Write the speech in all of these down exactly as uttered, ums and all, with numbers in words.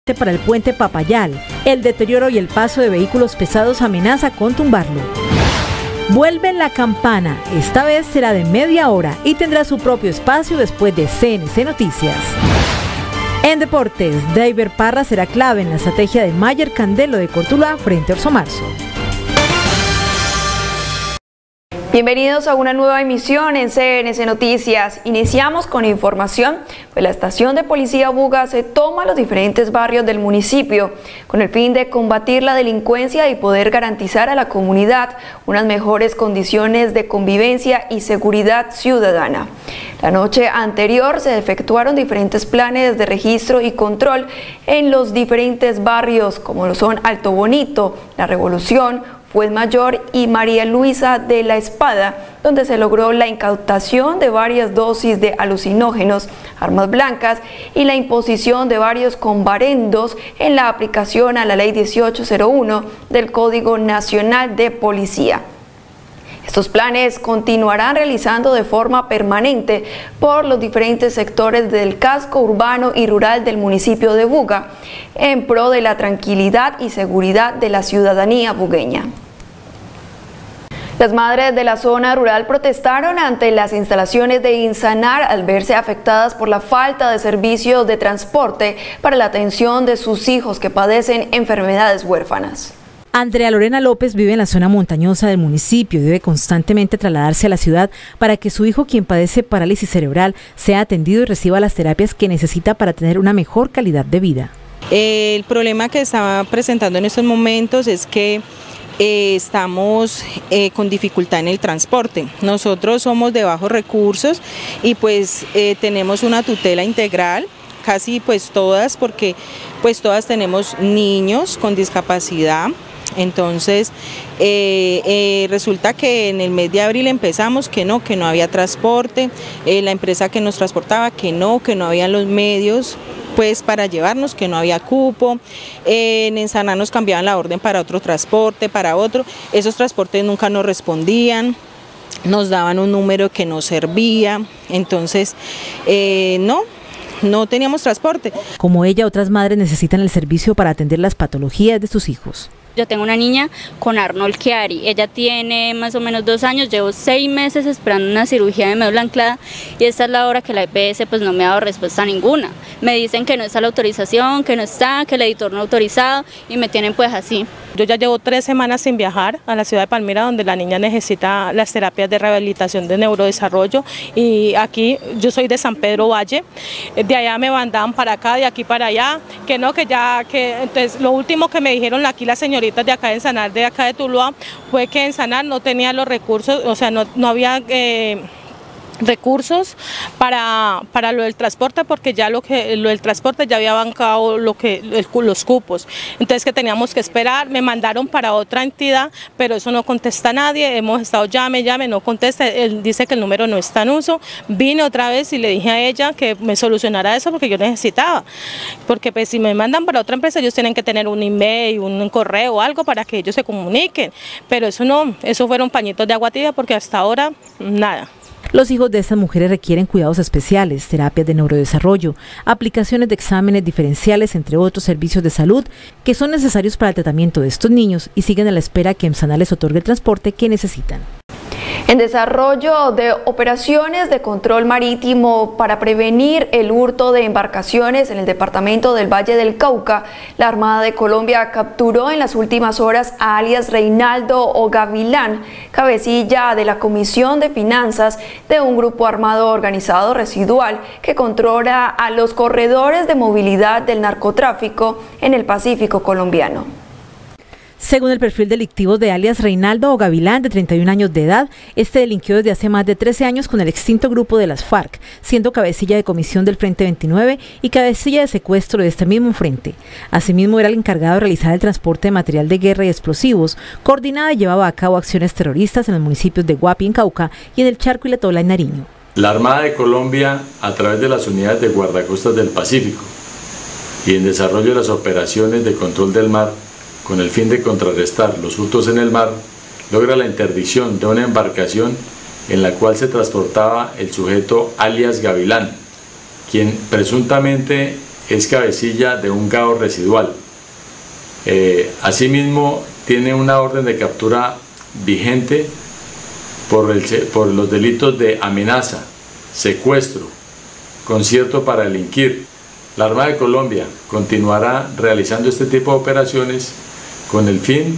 parte para el puente Papayal. El deterioro y el paso de vehículos pesados amenaza con tumbarlo. Vuelve La Campana, esta vez será de media hora y tendrá su propio espacio después de C N C Noticias. En deportes, David Parra será clave en la estrategia de Mayer Candelo de Cortuluá frente a Orso Marzo. Bienvenidos a una nueva emisión en C N C Noticias. Iniciamos con información, pues la estación de policía Buga se toma los diferentes barrios del municipio con el fin de combatir la delincuencia y poder garantizar a la comunidad unas mejores condiciones de convivencia y seguridad ciudadana. La noche anterior se efectuaron diferentes planes de registro y control en los diferentes barrios como lo son Alto Bonito, La Revolución, Fuenmayor y María Luisa de la Espada, donde se logró la incautación de varias dosis de alucinógenos, armas blancas y la imposición de varios comparendos en la aplicación a la Ley dieciocho cero uno del Código Nacional de Policía. Estos planes continuarán realizando de forma permanente por los diferentes sectores del casco urbano y rural del municipio de Buga, en pro de la tranquilidad y seguridad de la ciudadanía bugueña. Las madres de la zona rural protestaron ante las instalaciones de Insanar al verse afectadas por la falta de servicios de transporte para la atención de sus hijos que padecen enfermedades huérfanas. Andrea Lorena López vive en la zona montañosa del municipio y debe constantemente trasladarse a la ciudad para que su hijo, quien padece parálisis cerebral, sea atendido y reciba las terapias que necesita para tener una mejor calidad de vida. El problema que está presentando en estos momentos es que eh, estamos eh, con dificultad en el transporte. Nosotros somos de bajos recursos y pues eh, tenemos una tutela integral, casi pues todas, porque pues todas tenemos niños con discapacidad. Entonces eh, eh, resulta que en el mes de abril empezamos que no, que no había transporte, eh, la empresa que nos transportaba que no, que no había los medios pues para llevarnos, que no había cupo, eh, en Ensaná nos cambiaban la orden para otro transporte, para otro, esos transportes nunca nos respondían, nos daban un número que no servía, entonces eh, no. No teníamos transporte. Como ella, otras madres necesitan el servicio para atender las patologías de sus hijos. Yo tengo una niña con Arnold Chiari, ella tiene más o menos dos años, llevo seis meses esperando una cirugía de médula anclada y esta es la hora que la E P S pues no me ha dado respuesta ninguna. Me dicen que no está la autorización, que no está, que el editor no ha autorizado y me tienen pues así. Yo ya llevo tres semanas sin viajar a la ciudad de Palmira, donde la niña necesita las terapias de rehabilitación de neurodesarrollo, y aquí yo soy de San Pedro Valle, de allá me mandaban para acá, de aquí para allá, que no, que ya, que entonces lo último que me dijeron aquí las señoritas de acá de Ensanar, de acá de Tuluá, fue que Ensanar no tenía los recursos, o sea, no, no había Eh, recursos para, para lo del transporte, porque ya lo que lo del transporte ya había bancado lo que el, los cupos, entonces que teníamos que esperar. Me mandaron para otra entidad, pero eso no contesta nadie, hemos estado llame, llame, no contesta, él dice que el número no está en uso. Vine otra vez y le dije a ella que me solucionara eso porque yo necesitaba, porque pues si me mandan para otra empresa ellos tienen que tener un email, un correo o algo para que ellos se comuniquen, pero eso no, eso fueron pañitos de agua tibia porque hasta ahora nada. Los hijos de estas mujeres requieren cuidados especiales, terapias de neurodesarrollo, aplicaciones de exámenes diferenciales, entre otros servicios de salud que son necesarios para el tratamiento de estos niños y siguen a la espera que EMSANA les otorgue el transporte que necesitan. En desarrollo de operaciones de control marítimo para prevenir el hurto de embarcaciones en el departamento del Valle del Cauca, la Armada de Colombia capturó en las últimas horas a alias Reinaldo Ogavilán, cabecilla de la Comisión de Finanzas de un grupo armado organizado residual que controla a los corredores de movilidad del narcotráfico en el Pacífico colombiano. Según el perfil delictivo de alias Reinaldo Ogavilán, de treinta y un años de edad, este delinquió desde hace más de trece años con el extinto grupo de las FARC, siendo cabecilla de comisión del Frente veintinueve y cabecilla de secuestro de este mismo frente. Asimismo, era el encargado de realizar el transporte de material de guerra y explosivos, coordinaba y llevaba a cabo acciones terroristas en los municipios de Guapi, en Cauca, y en el Charco y La Tola, en Nariño. La Armada de Colombia, a través de las unidades de guardacostas del Pacífico y en desarrollo de las operaciones de control del mar, con el fin de contrarrestar los hurtos en el mar, logra la interdicción de una embarcación en la cual se transportaba el sujeto alias Gavilán, quien presuntamente es cabecilla de un G A O residual. Eh, asimismo, tiene una orden de captura vigente por, el, por los delitos de amenaza, secuestro, concierto para delinquir. La Armada de Colombia continuará realizando este tipo de operaciones con el fin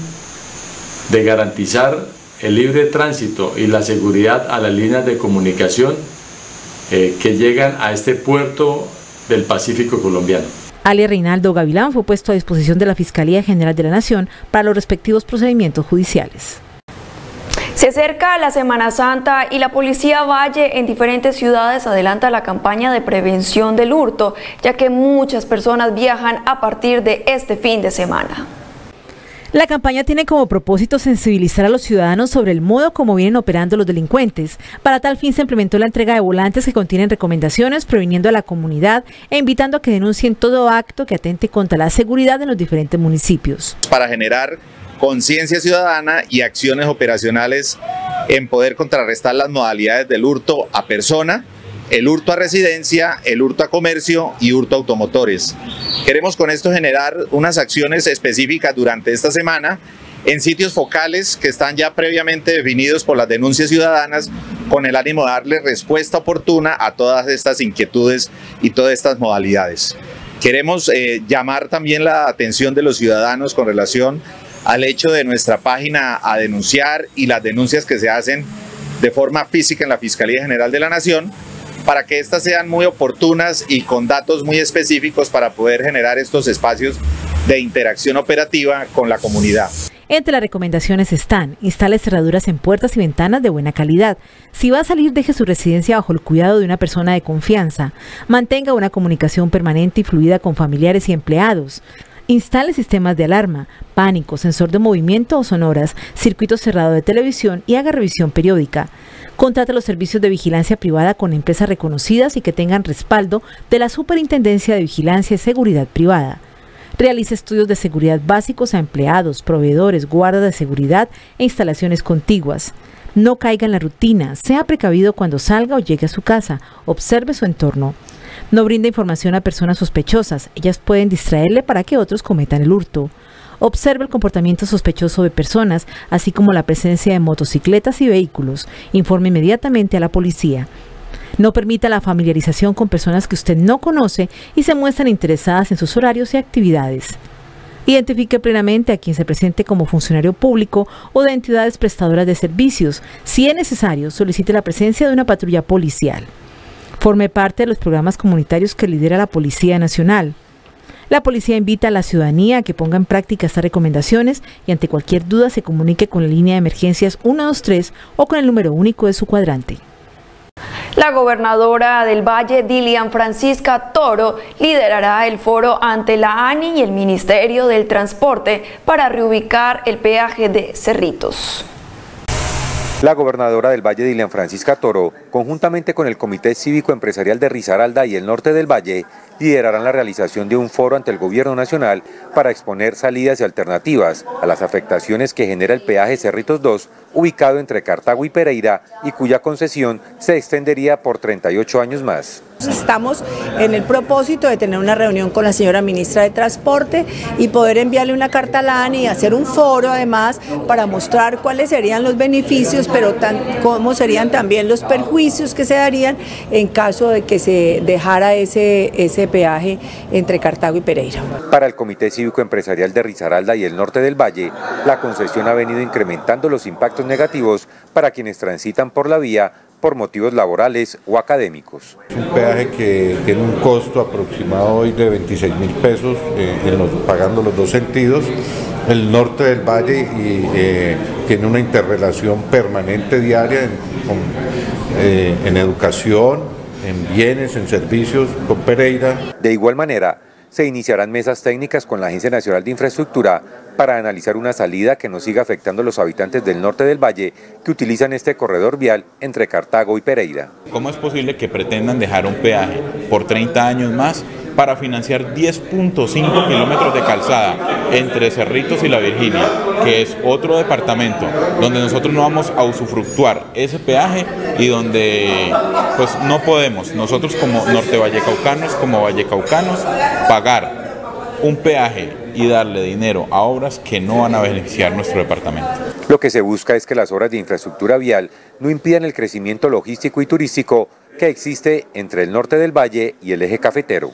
de garantizar el libre tránsito y la seguridad a las líneas de comunicación eh, que llegan a este puerto del Pacífico colombiano. Alias Reinaldo Gavilán fue puesto a disposición de la Fiscalía General de la Nación para los respectivos procedimientos judiciales. Se acerca la Semana Santa y la Policía Valle en diferentes ciudades adelanta la campaña de prevención del hurto, ya que muchas personas viajan a partir de este fin de semana. La campaña tiene como propósito sensibilizar a los ciudadanos sobre el modo como vienen operando los delincuentes. Para tal fin se implementó la entrega de volantes que contienen recomendaciones, previniendo a la comunidad e invitando a que denuncien todo acto que atente contra la seguridad en los diferentes municipios. Para generar conciencia ciudadana y acciones operacionales en poder contrarrestar las modalidades del hurto a persona, el hurto a residencia, el hurto a comercio y hurto a automotores. Queremos con esto generar unas acciones específicas durante esta semana en sitios focales que están ya previamente definidos por las denuncias ciudadanas, con el ánimo de darle respuesta oportuna a todas estas inquietudes y todas estas modalidades. Queremos eh, llamar también la atención de los ciudadanos con relación al hecho de nuestra página a denunciar y las denuncias que se hacen de forma física en la Fiscalía General de la Nación, para que éstas sean muy oportunas y con datos muy específicos para poder generar estos espacios de interacción operativa con la comunidad. Entre las recomendaciones están: instale cerraduras en puertas y ventanas de buena calidad. Si va a salir, deje su residencia bajo el cuidado de una persona de confianza. Mantenga una comunicación permanente y fluida con familiares y empleados. Instale sistemas de alarma, pánico, sensor de movimiento o sonoras, circuito cerrado de televisión y haga revisión periódica. Contrate los servicios de vigilancia privada con empresas reconocidas y que tengan respaldo de la Superintendencia de Vigilancia y Seguridad Privada. Realice estudios de seguridad básicos a empleados, proveedores, guardas de seguridad e instalaciones contiguas. No caiga en la rutina, sea precavido cuando salga o llegue a su casa, observe su entorno. No brinde información a personas sospechosas, ellas pueden distraerle para que otros cometan el hurto. Observe el comportamiento sospechoso de personas, así como la presencia de motocicletas y vehículos. Informe inmediatamente a la policía. No permita la familiarización con personas que usted no conoce y se muestran interesadas en sus horarios y actividades. Identifique plenamente a quien se presente como funcionario público o de entidades prestadoras de servicios. Si es necesario, solicite la presencia de una patrulla policial. Forme parte de los programas comunitarios que lidera la Policía Nacional. La policía invita a la ciudadanía a que ponga en práctica estas recomendaciones y ante cualquier duda se comunique con la línea de emergencias uno dos tres o con el número único de su cuadrante. La gobernadora del Valle, Dilian Francisca Toro, liderará el foro ante la A N I y el Ministerio del Transporte para reubicar el peaje de Cerritos. La gobernadora del Valle, Dilian Francisca Toro, conjuntamente con el Comité Cívico Empresarial de Risaralda y el Norte del Valle, liderarán la realización de un foro ante el Gobierno Nacional para exponer salidas y alternativas a las afectaciones que genera el peaje Cerritos dos, ubicado entre Cartago y Pereira, y cuya concesión se extendería por treinta y ocho años más. Estamos en el propósito de tener una reunión con la señora ministra de Transporte y poder enviarle una carta a la A N I y hacer un foro además para mostrar cuáles serían los beneficios, pero tan, cómo serían también los perjuicios que se darían en caso de que se dejara ese, ese peaje entre Cartago y Pereira. Para el Comité Cívico Empresarial de Risaralda y el Norte del Valle, la concesión ha venido incrementando los impactos negativos para quienes transitan por la vía por motivos laborales o académicos. Es un peaje que tiene un costo aproximado hoy de veintiséis mil pesos, eh, en los, pagando los dos sentidos. El norte del valle y, eh, tiene una interrelación permanente diaria en, con, eh, en educación, en bienes, en servicios con Pereira. De igual manera, se iniciarán mesas técnicas con la Agencia Nacional de Infraestructura para analizar una salida que no siga afectando a los habitantes del norte del valle que utilizan este corredor vial entre Cartago y Pereira. ¿Cómo es posible que pretendan dejar un peaje por treinta años más para financiar diez punto cinco kilómetros de calzada entre Cerritos y La Virginia, que es otro departamento donde nosotros no vamos a usufructuar ese peaje y donde pues no podemos nosotros como norte vallecaucanos, como vallecaucanos, pagar un peaje y darle dinero a obras que no van a beneficiar nuestro departamento. Lo que se busca es que las obras de infraestructura vial no impidan el crecimiento logístico y turístico que existe entre el norte del valle y el eje cafetero.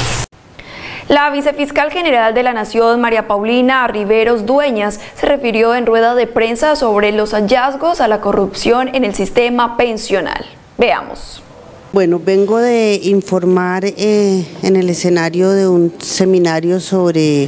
La vicefiscal general de la Nación, María Paulina Riveros Dueñas, se refirió en rueda de prensa sobre los hallazgos a la corrupción en el sistema pensional. Veamos. Bueno, vengo de informar eh, en el escenario de un seminario sobre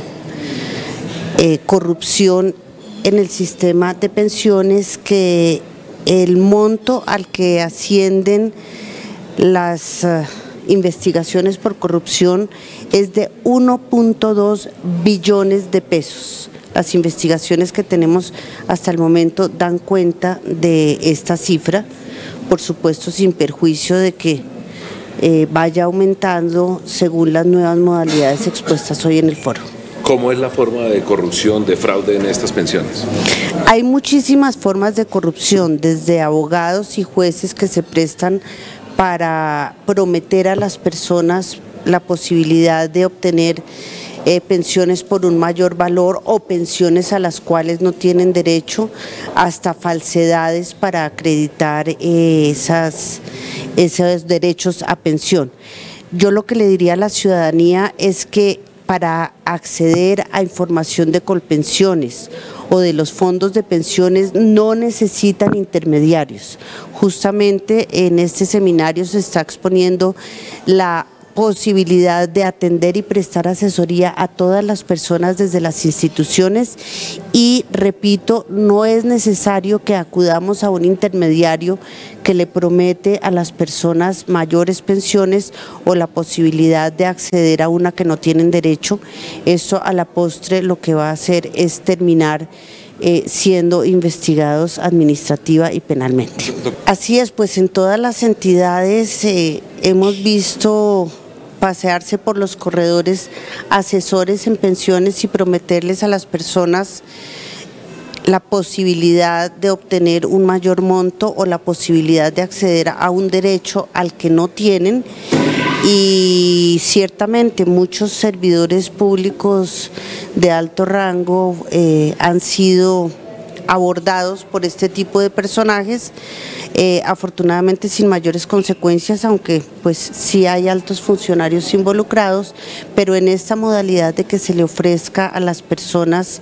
eh, corrupción en el sistema de pensiones que el monto al que ascienden las uh, investigaciones por corrupción es de uno punto dos billones de pesos. Las investigaciones que tenemos hasta el momento dan cuenta de esta cifra, por supuesto sin perjuicio de que eh, vaya aumentando según las nuevas modalidades expuestas hoy en el foro. ¿Cómo es la forma de corrupción, de fraude en estas pensiones? Hay muchísimas formas de corrupción, desde abogados y jueces que se prestan para prometer a las personas la posibilidad de obtener eh, pensiones por un mayor valor o pensiones a las cuales no tienen derecho, hasta falsedades para acreditar eh, esas, esos derechos a pensión. Yo lo que le diría a la ciudadanía es que para acceder a información de Colpensiones o de los fondos de pensiones no necesitan intermediarios. Justamente en este seminario se está exponiendo la posibilidad de atender y prestar asesoría a todas las personas desde las instituciones y, repito, no es necesario que acudamos a un intermediario que le promete a las personas mayores pensiones o la posibilidad de acceder a una que no tienen derecho. Eso a la postre lo que va a hacer es terminar Eh, siendo investigados administrativa y penalmente. Así es, pues en todas las entidades eh, hemos visto pasearse por los corredores asesores en pensiones y prometerles a las personas la posibilidad de obtener un mayor monto o la posibilidad de acceder a un derecho al que no tienen. Y ciertamente muchos servidores públicos de alto rango eh, han sido abordados por este tipo de personajes, eh, afortunadamente sin mayores consecuencias, aunque pues sí hay altos funcionarios involucrados, pero en esta modalidad de que se le ofrezca a las personas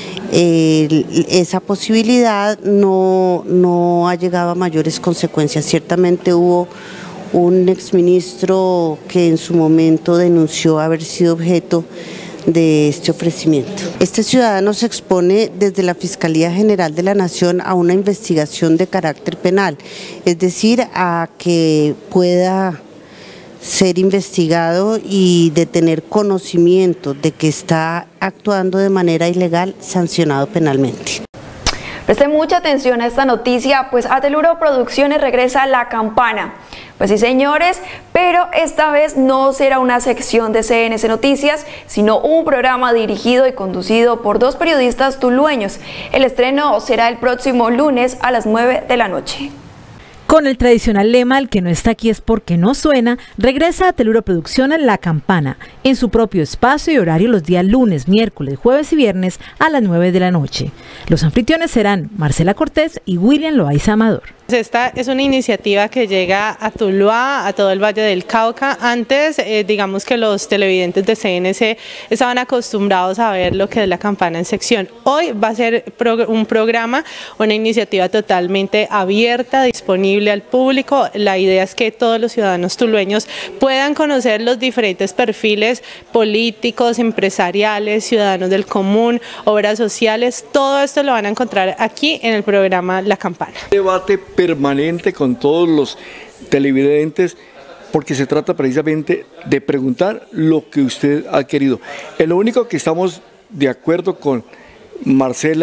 eh, esa posibilidad no, no ha llegado a mayores consecuencias. Ciertamente hubo un exministro que en su momento denunció haber sido objeto de este ofrecimiento. Este ciudadano se expone desde la Fiscalía General de la Nación a una investigación de carácter penal, es decir, a que pueda ser investigado y de tener conocimiento de que está actuando de manera ilegal, sancionado penalmente. Preste mucha atención a esta noticia, pues a Teluro Producciones regresa La Campana. Pues sí, señores, pero esta vez no será una sección de C N C Noticias, sino un programa dirigido y conducido por dos periodistas tulueños. El estreno será el próximo lunes a las nueve de la noche. Con el tradicional lema "el que no está aquí es porque no suena", regresa a Teluro Producciones La Campana, en su propio espacio y horario los días lunes, miércoles, jueves y viernes a las nueve de la noche. Los anfitriones serán Marcela Cortés y William Loaiza Amador. Esta es una iniciativa que llega a Tuluá, a todo el Valle del Cauca. Antes, eh, digamos que los televidentes de C N C estaban acostumbrados a ver lo que es La Campana en sección. Hoy va a ser pro, un programa, una iniciativa totalmente abierta, disponible al público. La idea es que todos los ciudadanos tulueños puedan conocer los diferentes perfiles políticos, empresariales, ciudadanos del común, obras sociales. Todo esto lo van a encontrar aquí en el programa La Campana. Debate permanente con todos los televidentes, porque se trata precisamente de preguntar lo que usted ha querido. En lo único que estamos de acuerdo con Marcela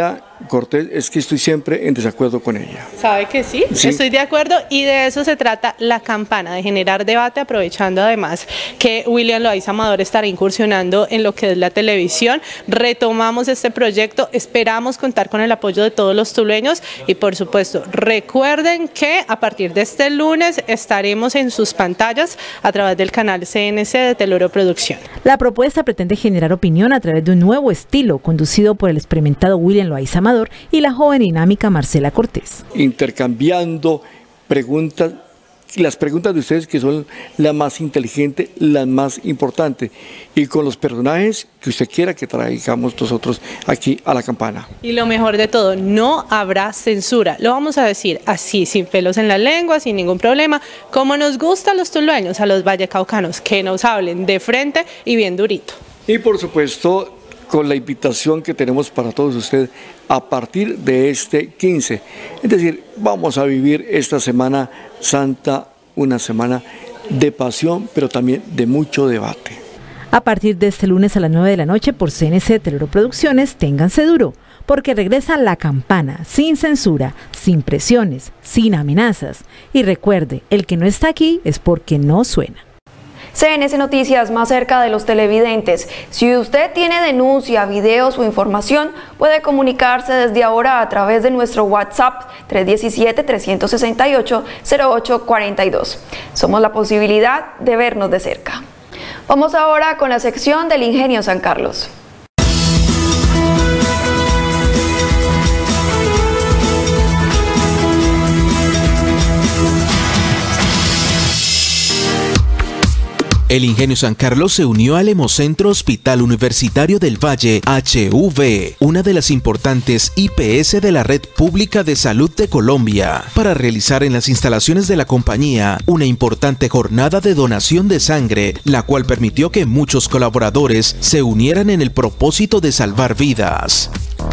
Cortés es que estoy siempre en desacuerdo con ella. ¿Sabe que sí? Sí. Estoy de acuerdo y de eso se trata la campana, de generar debate, aprovechando además que William Loaiza Amador estará incursionando en lo que es la televisión. Retomamos este proyecto, esperamos contar con el apoyo de todos los tulueños y por supuesto recuerden que a partir de este lunes estaremos en sus pantallas a través del canal C N C de Teloro Producción. La propuesta pretende generar opinión a través de un nuevo estilo conducido por el experimentado William Loaiza Amador y la joven dinámica Marcela Cortés. Intercambiando preguntas, las preguntas de ustedes que son las más inteligentes, las más importantes, y con los personajes que usted quiera que traigamos nosotros aquí a la campana. Y lo mejor de todo, no habrá censura, lo vamos a decir así, sin pelos en la lengua, sin ningún problema, como nos gusta a los tulueños, a los vallecaucanos, que nos hablen de frente y bien durito. Y por supuesto, con la invitación que tenemos para todos ustedes a partir de este quince. Es decir, vamos a vivir esta Semana Santa, una semana de pasión, pero también de mucho debate. A partir de este lunes a las nueve de la noche por C N C Teloro Producciones, ténganse duro, porque regresa La Campana, sin censura, sin presiones, sin amenazas. Y recuerde, el que no está aquí es porque no suena. C N C Noticias, más cerca de los televidentes. Si usted tiene denuncia, videos o información, puede comunicarse desde ahora a través de nuestro WhatsApp tres uno siete, tres seis ocho, cero ocho cuatro dos. Somos la posibilidad de vernos de cerca. Vamos ahora con la sección del Ingenio San Carlos. El Ingenio San Carlos se unió al Hemocentro Hospital Universitario del Valle, H U V, una de las importantes I P S de la Red Pública de Salud de Colombia, para realizar en las instalaciones de la compañía una importante jornada de donación de sangre, la cual permitió que muchos colaboradores se unieran en el propósito de salvar vidas.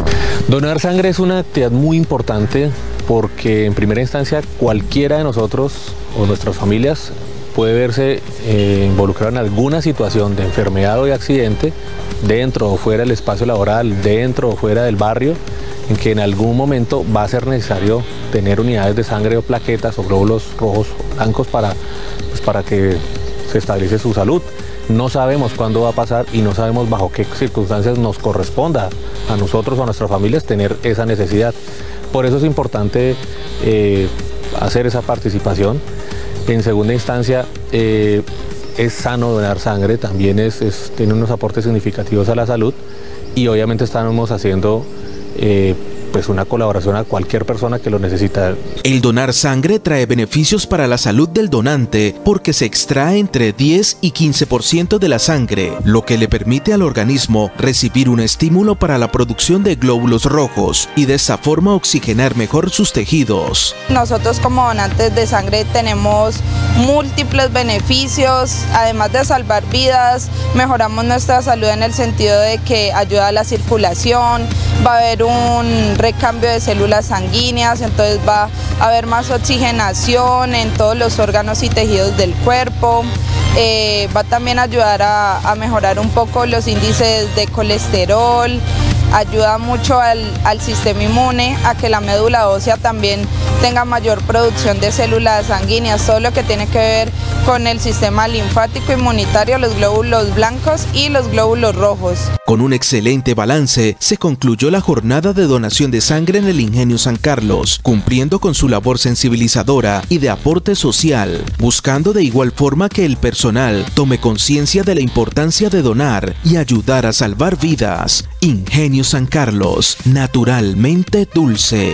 Donar sangre es una actividad muy importante porque en primera instancia cualquiera de nosotros o nuestras familias puede verse eh, involucrado en alguna situación de enfermedad o de accidente, dentro o fuera del espacio laboral, dentro o fuera del barrio, en que en algún momento va a ser necesario tener unidades de sangre o plaquetas o glóbulos rojos o blancos para, pues, para que se estabilice su salud. No sabemos cuándo va a pasar y no sabemos bajo qué circunstancias nos corresponda a nosotros o a nuestras familias tener esa necesidad. Por eso es importante eh, hacer esa participación. En segunda instancia, eh, es sano donar sangre, también es, es, tiene unos aportes significativos a la salud y obviamente estamos haciendo eh, pues una colaboración a cualquier persona que lo necesita. El donar sangre trae beneficios para la salud del donante porque se extrae entre diez y quince por ciento de la sangre, lo que le permite al organismo recibir un estímulo para la producción de glóbulos rojos y de esta forma oxigenar mejor sus tejidos. Nosotros como donantes de sangre tenemos múltiples beneficios, además de salvar vidas, mejoramos nuestra salud en el sentido de que ayuda a la circulación, va a haber un recambio de células sanguíneas, entonces va a haber más oxigenación en todos los órganos y tejidos del cuerpo, eh, va también a ayudar a, a mejorar un poco los índices de colesterol, ayuda mucho al, al sistema inmune, a que la médula ósea también tenga mayor producción de células sanguíneas, todo lo que tiene que ver con el sistema linfático inmunitario, los glóbulos blancos y los glóbulos rojos. Con un excelente balance, se concluyó la jornada de donación de sangre en el Ingenio San Carlos, cumpliendo con su labor sensibilizadora y de aporte social, buscando de igual forma que el personal tome conciencia de la importancia de donar y ayudar a salvar vidas. Ingenio San Carlos, naturalmente dulce.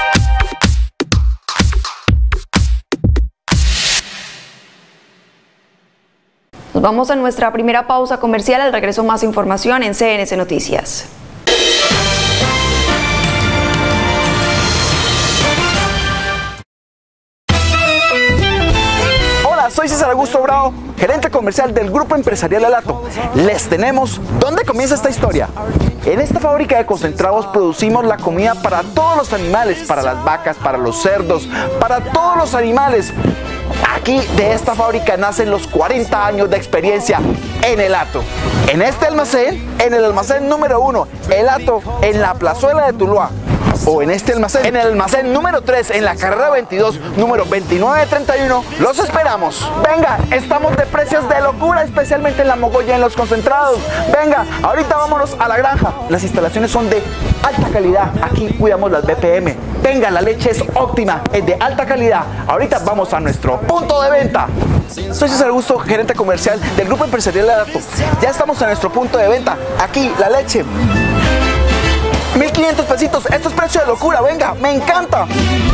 Nos vamos a nuestra primera pausa comercial. Al regreso, más información en C N C Noticias. Hola, soy César Augusto Bravo, gerente comercial del Grupo Empresarial Alato. Les tenemos ¿dónde comienza esta historia? En esta fábrica de concentrados producimos la comida para todos los animales, para las vacas, para los cerdos, para todos los animales. Aquí de esta fábrica nacen los cuarenta años de experiencia en el Hato. En este almacén, en el almacén número uno, el Hato, en la plazuela de Tuluá. o en este almacén, en el almacén número tres, en la carrera veintidós, número veintinueve treinta y uno, los esperamos. Venga, estamos de precios de locura, especialmente en la mogolla y en los concentrados. Venga, ahorita vámonos a la granja. Las instalaciones son de alta calidad, aquí cuidamos las B P M. Venga, la leche es óptima, es de alta calidad. Ahorita vamos a nuestro punto de venta. Soy César Augusto, gerente comercial del Grupo Empresarial Lalato. Ya estamos en nuestro punto de venta. Aquí, la leche. mil quinientos pesitos. Esto es precio de locura. Venga, me encanta.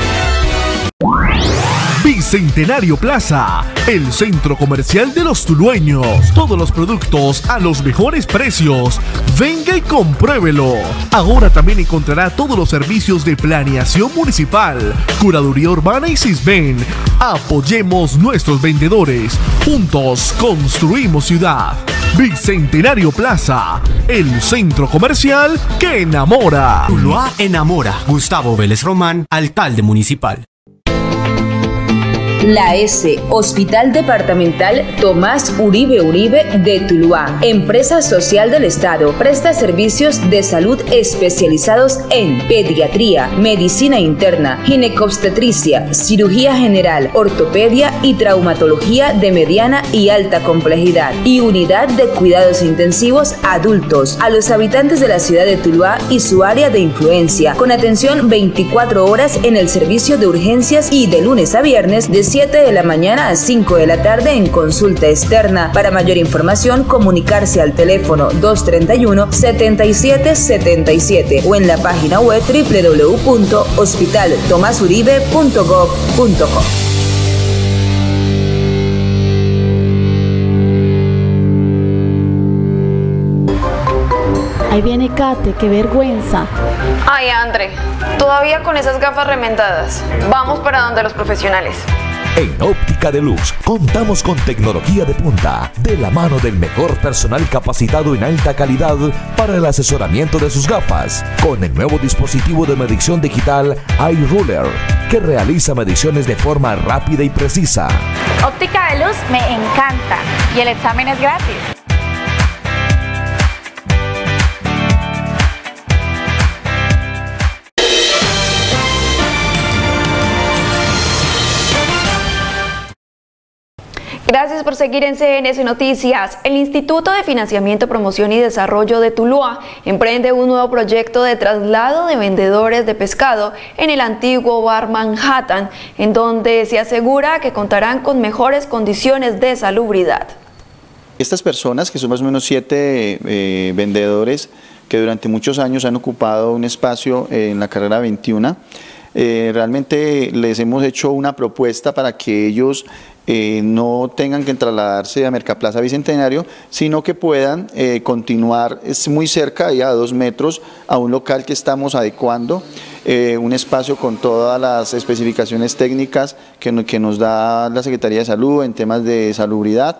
Bicentenario Plaza, el centro comercial de los tulueños. Todos los productos a los mejores precios. Venga y compruébelo. Ahora también encontrará todos los servicios de planeación municipal, curaduría urbana y Sisben. Apoyemos nuestros vendedores. Juntos construimos ciudad. Bicentenario Plaza, el centro comercial que enamora. Tuluá enamora. Gustavo Vélez Román, alcalde municipal. La S, Hospital Departamental Tomás Uribe Uribe de Tuluá, empresa social del Estado, presta servicios de salud especializados en pediatría, medicina interna, ginecobstetricia, cirugía general, ortopedia y traumatología de mediana y alta complejidad, y unidad de cuidados intensivos adultos a los habitantes de la ciudad de Tuluá y su área de influencia, con atención veinticuatro horas en el servicio de urgencias y de lunes a viernes de siete de la mañana a cinco de la tarde en consulta externa. Para mayor información, comunicarse al teléfono dos treinta y uno, setenta y siete setenta y siete o en la página web doble u doble u doble u punto hospital tomás uribe punto gob punto co. Ahí viene Kate, qué vergüenza. Ay, André, todavía con esas gafas remendadas. Vamos para donde los profesionales. En Óptica de Luz contamos con tecnología de punta, de la mano del mejor personal capacitado en alta calidad para el asesoramiento de sus gafas, con el nuevo dispositivo de medición digital iRuler, que realiza mediciones de forma rápida y precisa. Óptica de Luz me encanta y el examen es gratis. Gracias por seguir en C N S Noticias. El Instituto de Financiamiento, Promoción y Desarrollo de Tuluá emprende un nuevo proyecto de traslado de vendedores de pescado en el antiguo Bar Manhattan, en donde se asegura que contarán con mejores condiciones de salubridad. Estas personas, que son más o menos siete eh, vendedores que durante muchos años han ocupado un espacio en la carrera veintiuno, eh, realmente les hemos hecho una propuesta para que ellos Eh, no tengan que trasladarse a Mercaplaza Bicentenario, sino que puedan eh, continuar es muy cerca, ahí a dos metros, a un local que estamos adecuando, eh, un espacio con todas las especificaciones técnicas que, que nos da la Secretaría de Salud en temas de salubridad,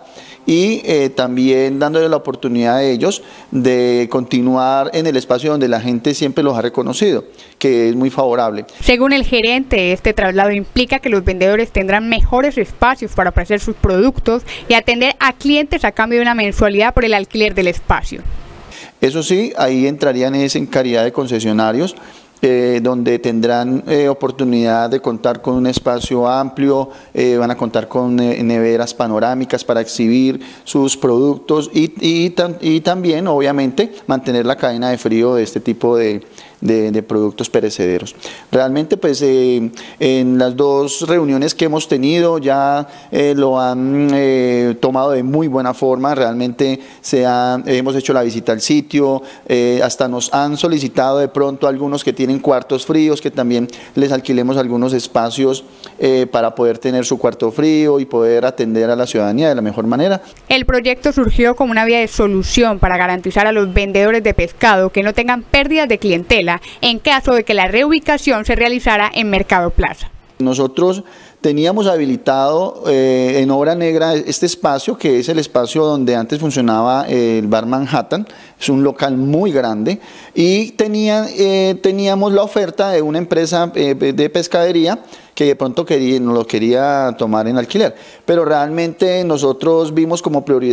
y eh, también dándole la oportunidad a ellos de continuar en el espacio donde la gente siempre los ha reconocido, que es muy favorable. Según el gerente, este traslado implica que los vendedores tendrán mejores espacios para ofrecer sus productos y atender a clientes a cambio de una mensualidad por el alquiler del espacio. Eso sí, ahí entrarían es en calidad de concesionarios, Eh, donde tendrán eh, oportunidad de contar con un espacio amplio, eh, van a contar con eh, neveras panorámicas para exhibir sus productos y, y, tam y también, obviamente, mantener la cadena de frío de este tipo de, de, de productos perecederos. Realmente, pues, eh, en las dos reuniones que hemos tenido ya eh, lo han eh, tomado de muy buena forma, realmente se han, hemos hecho la visita al sitio, eh, hasta nos han solicitado de pronto algunos que tienen cuartos fríos, que también les alquilemos algunos espacios eh, para poder tener su cuarto frío y poder atender a la ciudadanía de la mejor manera. El proyecto surgió como una vía de solución para garantizar a los vendedores de pescado que no tengan pérdidas de clientela en caso de que la reubicación se realizara en Mercado Plaza. Nosotros teníamos habilitado eh, en obra negra este espacio, que es el espacio donde antes funcionaba el Bar Manhattan. Es un local muy grande y tenía, eh, teníamos la oferta de una empresa eh, de pescadería que de pronto quería, nos lo quería tomar en alquiler, pero realmente nosotros vimos como prioridad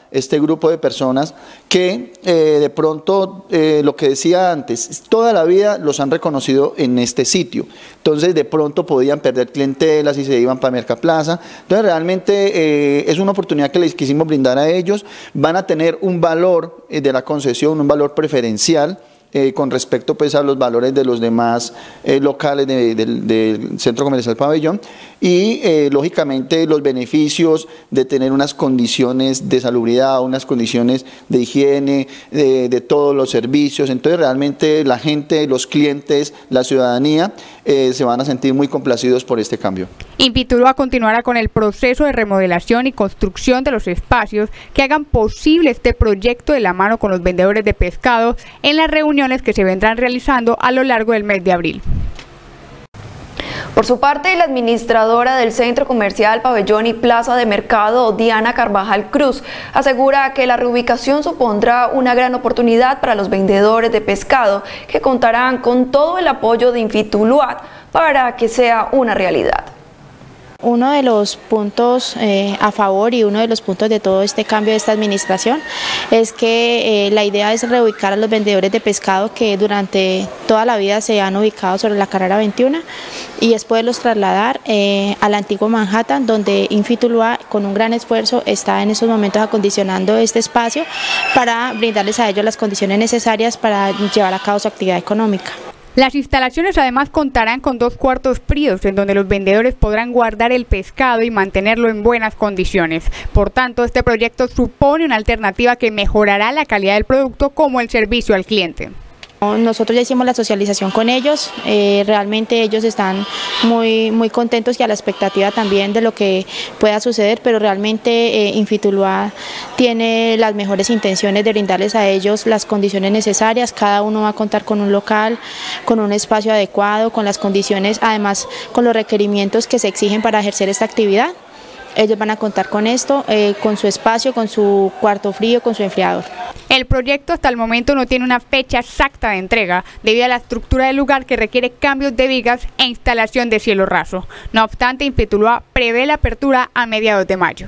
este grupo de personas que eh, de pronto, eh, lo que decía antes, toda la vida los han reconocido en este sitio. Entonces de pronto podían perder clientelas y se iban para Mercaplaza. Entonces realmente eh, es una oportunidad que les quisimos brindar a ellos. Van a tener un valor eh, de la concesión, un valor preferencial, Eh, con respecto pues a los valores de los demás eh, locales de, de, del Centro Comercial Pabellón y eh, lógicamente los beneficios de tener unas condiciones de salubridad, unas condiciones de higiene, de, de todos los servicios. Entonces realmente la gente, los clientes, la ciudadanía eh, se van a sentir muy complacidos por este cambio. Invitulúa continuará con el proceso de remodelación y construcción de los espacios que hagan posible este proyecto de la mano con los vendedores de pescado en las reuniones que se vendrán realizando a lo largo del mes de abril. Por su parte, la administradora del Centro Comercial Pabellón y Plaza de Mercado, Diana Carvajal Cruz, asegura que la reubicación supondrá una gran oportunidad para los vendedores de pescado que contarán con todo el apoyo de Infitulúa para que sea una realidad. Uno de los puntos eh, a favor y uno de los puntos de todo este cambio de esta administración es que eh, la idea es reubicar a los vendedores de pescado que durante toda la vida se han ubicado sobre la carrera veintiuno y es poderlos trasladar eh, al antiguo Manhattan, donde Infitulúa con un gran esfuerzo está en estos momentos acondicionando este espacio para brindarles a ellos las condiciones necesarias para llevar a cabo su actividad económica. Las instalaciones además contarán con dos cuartos fríos en donde los vendedores podrán guardar el pescado y mantenerlo en buenas condiciones. Por tanto, este proyecto supone una alternativa que mejorará la calidad del producto como el servicio al cliente. Nosotros ya hicimos la socialización con ellos, eh, realmente ellos están muy, muy contentos y a la expectativa también de lo que pueda suceder, pero realmente eh, Infitulúa tiene las mejores intenciones de brindarles a ellos las condiciones necesarias. Cada uno va a contar con un local, con un espacio adecuado, con las condiciones, además con los requerimientos que se exigen para ejercer esta actividad. Ellos van a contar con esto, eh, con su espacio, con su cuarto frío, con su enfriador. El proyecto hasta el momento no tiene una fecha exacta de entrega debido a la estructura del lugar que requiere cambios de vigas e instalación de cielo raso. No obstante, Infitulúa prevé la apertura a mediados de mayo.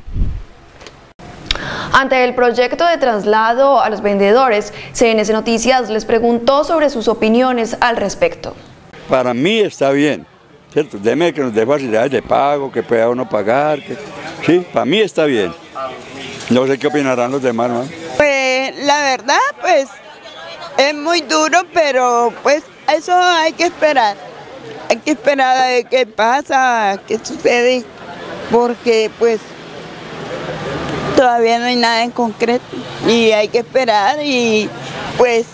Ante el proyecto de traslado a los vendedores, C N C Noticias les preguntó sobre sus opiniones al respecto. Para mí está bien, ¿cierto? Deme que nos dé facilidades de pago, que pueda uno pagar, que... sí, para mí está bien. No sé qué opinarán los demás, ¿no? Pues la verdad, pues es muy duro, pero pues eso hay que esperar. Hay que esperar a ver qué pasa, qué sucede, porque pues todavía no hay nada en concreto y hay que esperar y pues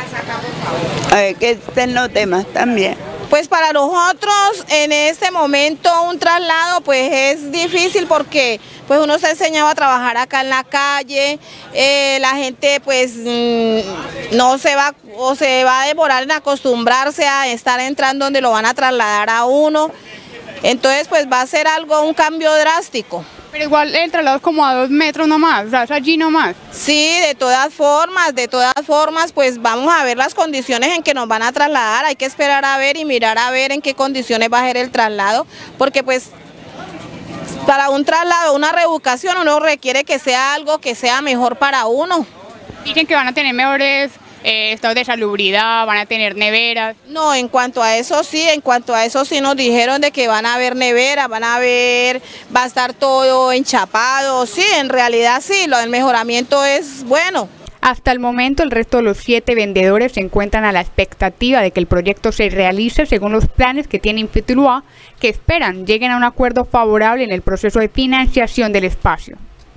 a ver qué dicen los demás también. Pues para nosotros en este momento un traslado pues es difícil porque pues uno se ha enseñado a trabajar acá en la calle, eh, la gente pues mmm, no se va o se va a demorar en acostumbrarse a estar entrando donde lo van a trasladar a uno, entonces pues va a ser algo, un cambio drástico. Pero igual el traslado es como a dos metros nomás, o sea, es allí nomás. Sí, de todas formas, de todas formas, pues vamos a ver las condiciones en que nos van a trasladar, hay que esperar a ver y mirar a ver en qué condiciones va a ser el traslado, porque pues para un traslado, una reubicación, uno requiere que sea algo que sea mejor para uno. Dicen que van a tener mejores eh, estados de salubridad, van a tener neveras. No, en cuanto a eso sí, en cuanto a eso sí nos dijeron de que van a haber neveras, van a haber, va a estar todo enchapado, sí, en realidad sí, lo del mejoramiento es bueno. Hasta el momento el resto de los siete vendedores se encuentran a la expectativa de que el proyecto se realice según los planes que tiene Infitulúa, que esperan lleguen a un acuerdo favorable en el proceso de financiación del espacio.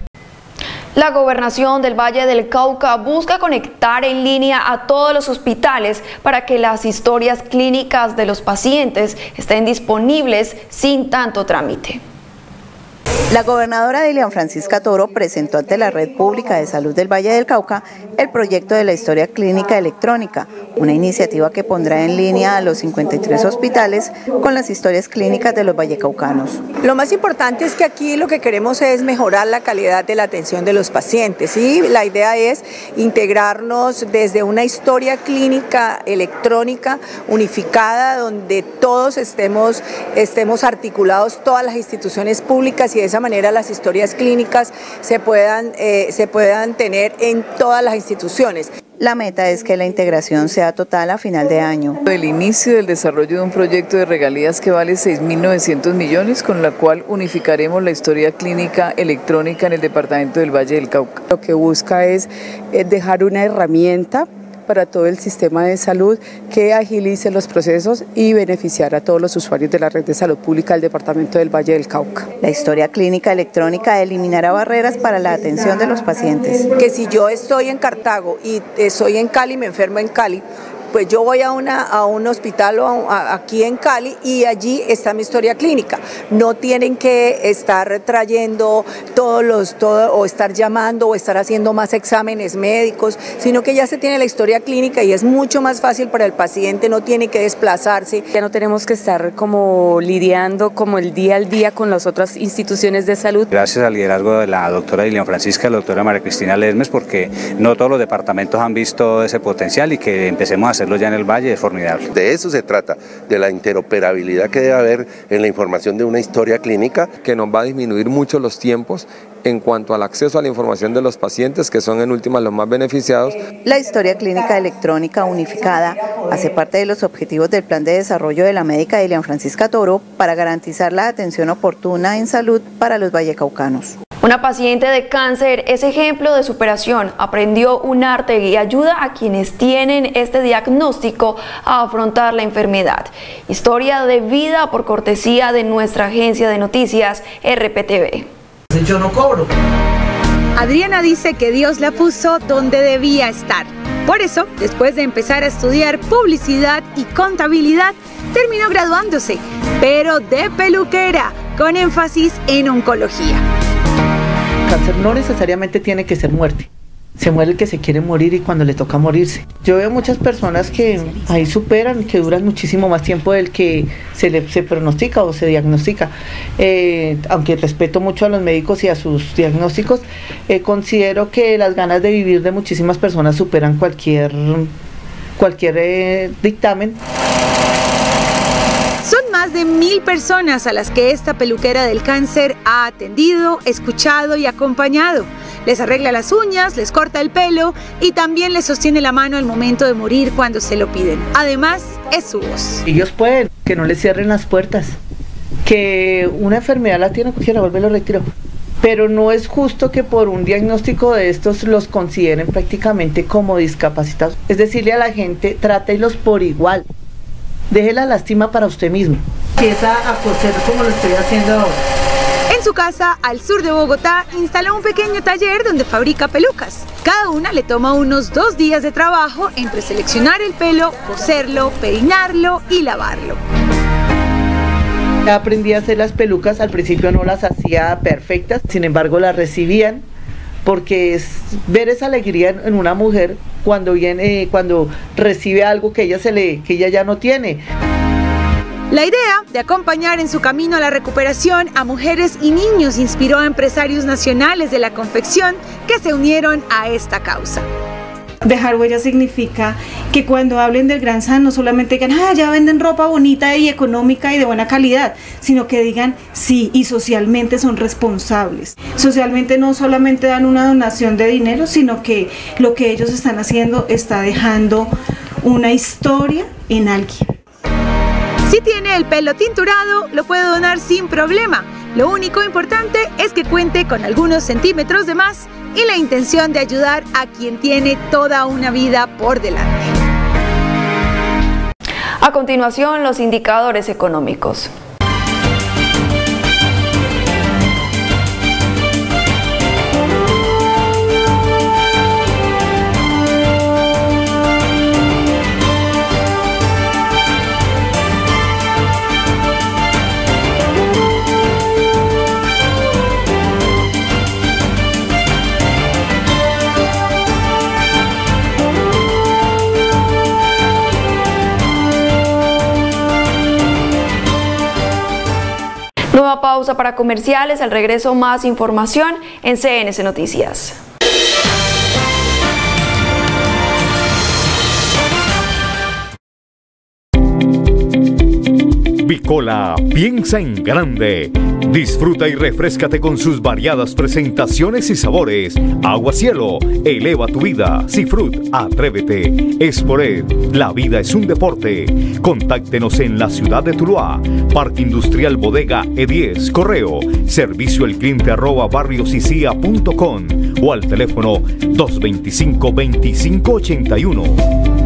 La Gobernación del Valle del Cauca busca conectar en línea a todos los hospitales para que las historias clínicas de los pacientes estén disponibles sin tanto trámite. La gobernadora Dilian Francisca Toro presentó ante la Red Pública de Salud del Valle del Cauca el proyecto de la historia clínica electrónica, una iniciativa que pondrá en línea a los cincuenta y tres hospitales con las historias clínicas de los vallecaucanos. Lo más importante es que aquí lo que queremos es mejorar la calidad de la atención de los pacientes y la idea es integrarnos desde una historia clínica electrónica unificada donde todos estemos, estemos articulados, todas las instituciones públicas, y de esa manera las historias clínicas se puedan, eh, se puedan tener en todas las instituciones. La meta es que la integración sea total a final de año. El inicio del desarrollo de un proyecto de regalías que vale seis mil novecientos millones, con la cual unificaremos la historia clínica electrónica en el departamento del Valle del Cauca. Lo que busca es dejar una herramienta para todo el sistema de salud que agilice los procesos y beneficiar a todos los usuarios de la red de salud pública del departamento del Valle del Cauca. La historia clínica electrónica eliminará barreras para la atención de los pacientes. Que si yo estoy en Cartago y estoy en Cali, me enfermo en Cali, pues yo voy a, una, a un hospital o a, aquí en Cali y allí está mi historia clínica. No tienen que estar trayendo todos los, todo, o estar llamando o estar haciendo más exámenes médicos, sino que ya se tiene la historia clínica y es mucho más fácil para el paciente, no tiene que desplazarse. Ya no tenemos que estar como lidiando como el día al día con las otras instituciones de salud. Gracias al liderazgo de la doctora Dilian Francisca, la doctora María Cristina Lesmes, porque no todos los departamentos han visto ese potencial y que empecemos a hacer ya en el Valle es formidable. De eso se trata, de la interoperabilidad que debe haber en la información de una historia clínica. Que nos va a disminuir mucho los tiempos en cuanto al acceso a la información de los pacientes, que son en última los más beneficiados. La historia clínica electrónica unificada hace parte de los objetivos del Plan de Desarrollo de la médica Dilian Francisca Toro para garantizar la atención oportuna en salud para los vallecaucanos. Una paciente de cáncer es ejemplo de superación, aprendió un arte y ayuda a quienes tienen este diagnóstico a afrontar la enfermedad. Historia de vida por cortesía de nuestra agencia de noticias R P T V. Yo no cobro. Adriana dice que Dios la puso donde debía estar. Por eso, después de empezar a estudiar publicidad y contabilidad, terminó graduándose, pero de peluquera, con énfasis en oncología. Cáncer no necesariamente tiene que ser muerte. Se muere el que se quiere morir y cuando le toca morirse. Yo veo muchas personas que ahí superan, que duran muchísimo más tiempo del que se le se pronostica o se diagnostica. Eh, aunque respeto mucho a los médicos y a sus diagnósticos, eh, considero que las ganas de vivir de muchísimas personas superan cualquier, cualquier eh, dictamen. Son más de mil personas a las que esta peluquera del cáncer ha atendido, escuchado y acompañado. Les arregla las uñas, les corta el pelo y también les sostiene la mano al momento de morir cuando se lo piden. Además, es su voz. Ellos pueden, que no les cierren las puertas, que una enfermedad la tiene cualquiera, vuelve lo retiro. Pero no es justo que por un diagnóstico de estos los consideren prácticamente como discapacitados. Es decirle a la gente, trátelos por igual. Deje la lástima para usted mismo. Empieza a coser como lo estoy haciendo ahora. En su casa, al sur de Bogotá, instaló un pequeño taller donde fabrica pelucas. Cada una le toma unos dos días de trabajo entre seleccionar el pelo, coserlo, peinarlo y lavarlo. Aprendí a hacer las pelucas, al principio no las hacía perfectas, sin embargo las recibían, porque es ver esa alegría en una mujer cuando viene, cuando recibe algo que ella se le, que ella ya no tiene. La idea de acompañar en su camino a la recuperación a mujeres y niños inspiró a empresarios nacionales de la confección que se unieron a esta causa. Dejar huella significa que cuando hablen del Gran San no solamente digan, ah, ya venden ropa bonita y económica y de buena calidad, sino que digan, sí, y socialmente son responsables. Socialmente no solamente dan una donación de dinero, sino que lo que ellos están haciendo está dejando una historia en alguien. Si tiene el pelo tinturado, lo puede donar sin problema. Lo único importante es que cuente con algunos centímetros de más y la intención de ayudar a quien tiene toda una vida por delante. A continuación, los indicadores económicos. Nueva pausa para comerciales, al regreso más información en C N C Noticias. Coca-Cola piensa en grande. Disfruta y refréscate con sus variadas presentaciones y sabores. Agua Cielo, eleva tu vida. Cifrut, atrévete. Esporet, la vida es un deporte. Contáctenos en la ciudad de Tuluá. Parque Industrial Bodega E diez, correo, servicio al cliente arroba barriosicia punto com o al teléfono dos veinticinco, veinticinco ochenta y uno.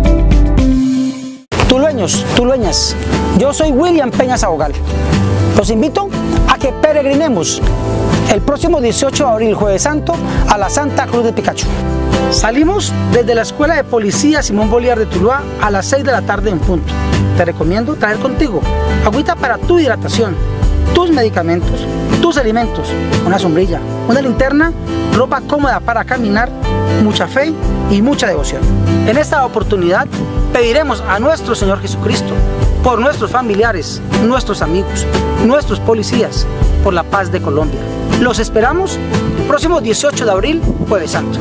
Tulueños, tulueñas, yo soy William Peña Sabogal. Los invito a que peregrinemos el próximo dieciocho de abril, Jueves Santo, a la Santa Cruz de Picacho. Salimos desde la Escuela de Policía Simón Bolívar de Tuluá a las seis de la tarde en punto. Te recomiendo traer contigo agüita para tu hidratación, tus medicamentos, tus alimentos, una sombrilla, una linterna, ropa cómoda para caminar, mucha fe y mucha devoción. En esta oportunidad pediremos a nuestro Señor Jesucristo por nuestros familiares, nuestros amigos, nuestros policías, por la paz de Colombia. Los esperamos el próximo dieciocho de abril, Jueves Santo.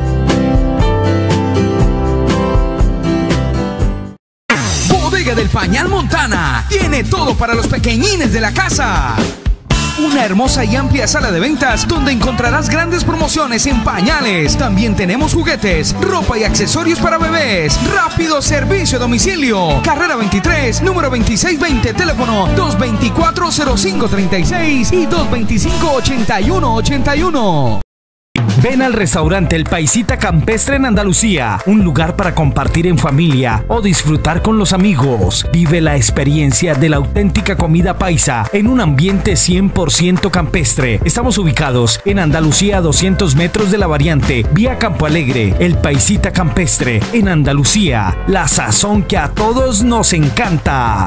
Bodega del Pañal Montana tiene todo para los pequeñines de la casa. Una hermosa y amplia sala de ventas donde encontrarás grandes promociones en pañales. También tenemos juguetes, ropa y accesorios para bebés. Rápido servicio a domicilio. Carrera veintitrés, número veintiséis veinte, teléfono dos veinticuatro, cero cinco treinta y seis y dos veinticinco, ochenta y uno ochenta y uno. Ven al restaurante El Paisita Campestre en Andalucía, un lugar para compartir en familia o disfrutar con los amigos. Vive la experiencia de la auténtica comida paisa en un ambiente cien por ciento campestre. Estamos ubicados en Andalucía a doscientos metros de la variante, vía Campo Alegre. El Paisita Campestre en Andalucía, la sazón que a todos nos encanta.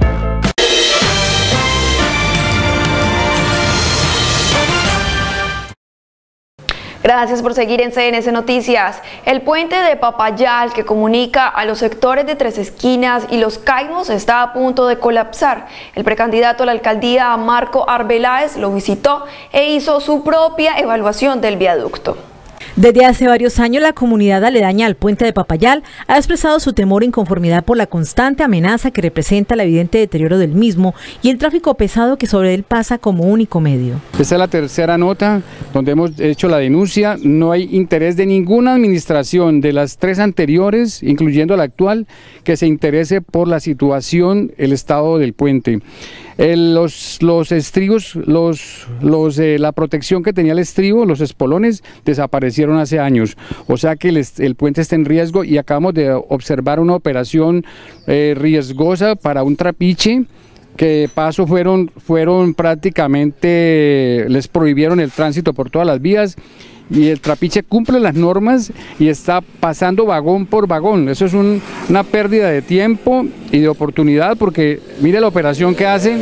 Gracias por seguir en C N C Noticias. El puente de Papayal que comunica a los sectores de Tres Esquinas y Los Caimos está a punto de colapsar. El precandidato a la alcaldía, Marco Arbeláez, lo visitó e hizo su propia evaluación del viaducto. Desde hace varios años, la comunidad aledaña al puente de Papayal ha expresado su temor e inconformidad por la constante amenaza que representa el evidente deterioro del mismo y el tráfico pesado que sobre él pasa como único medio. Esta es la tercera nota donde hemos hecho la denuncia. No hay interés de ninguna administración de las tres anteriores, incluyendo la actual, que se interese por la situación, el estado del puente. El, los, los estribos, los, los, eh, la protección que tenía el estribo, los espolones, desaparecieron hace años. O sea que el, el puente está en riesgo y acabamos de observar una operación eh, riesgosa para un trapiche que de paso fueron, fueron prácticamente, les prohibieron el tránsito por todas las vías. Y el trapiche cumple las normas y está pasando vagón por vagón. Eso es un, una pérdida de tiempo y de oportunidad porque mire la operación que hacen.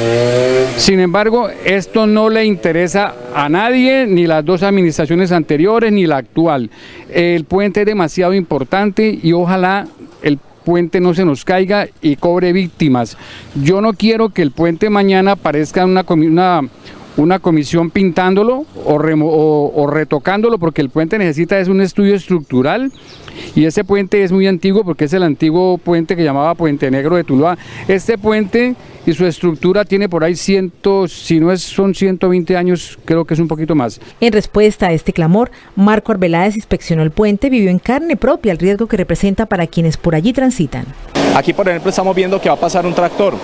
Sin embargo, esto no le interesa a nadie, ni las dos administraciones anteriores ni la actual. El puente es demasiado importante y ojalá el puente no se nos caiga y cobre víctimas. Yo no quiero que el puente mañana parezca una, una una comisión pintándolo o, remo, o, o retocándolo, porque el puente necesita es un estudio estructural y ese puente es muy antiguo porque es el antiguo puente que llamaba Puente Negro de Tuluá. Este puente y su estructura tiene por ahí ciento, si no es, son ciento veinte años, creo que es un poquito más. En respuesta a este clamor, Marco Arbeláez inspeccionó el puente, vivió en carne propia el riesgo que representa para quienes por allí transitan. Aquí por ejemplo estamos viendo que va a pasar un tractor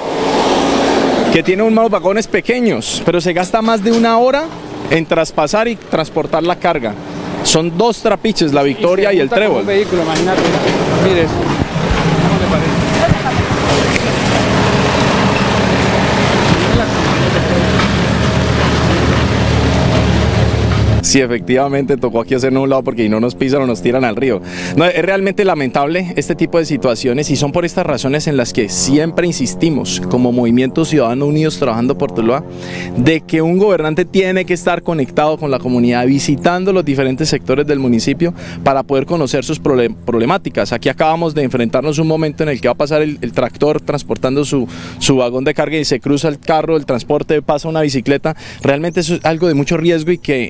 que tiene unos vagones pequeños, pero se gasta más de una hora en traspasar y transportar la carga. Son dos trapiches, la Victoria y, y el Trébol. Vehículo, imagínate. Mire esto. ¿Cómo le parece? Sí, efectivamente tocó aquí hacernos un lado porque si no nos pisan o nos tiran al río. No, es realmente lamentable este tipo de situaciones y son por estas razones en las que siempre insistimos como Movimiento Ciudadano Unidos trabajando por Tuluá, de que un gobernante tiene que estar conectado con la comunidad, visitando los diferentes sectores del municipio para poder conocer sus problem problemáticas. Aquí acabamos de enfrentarnos un momento en el que va a pasar el, el tractor transportando su, su vagón de carga y se cruza el carro, el transporte, pasa una bicicleta. Realmente eso es algo de mucho riesgo y que generalmente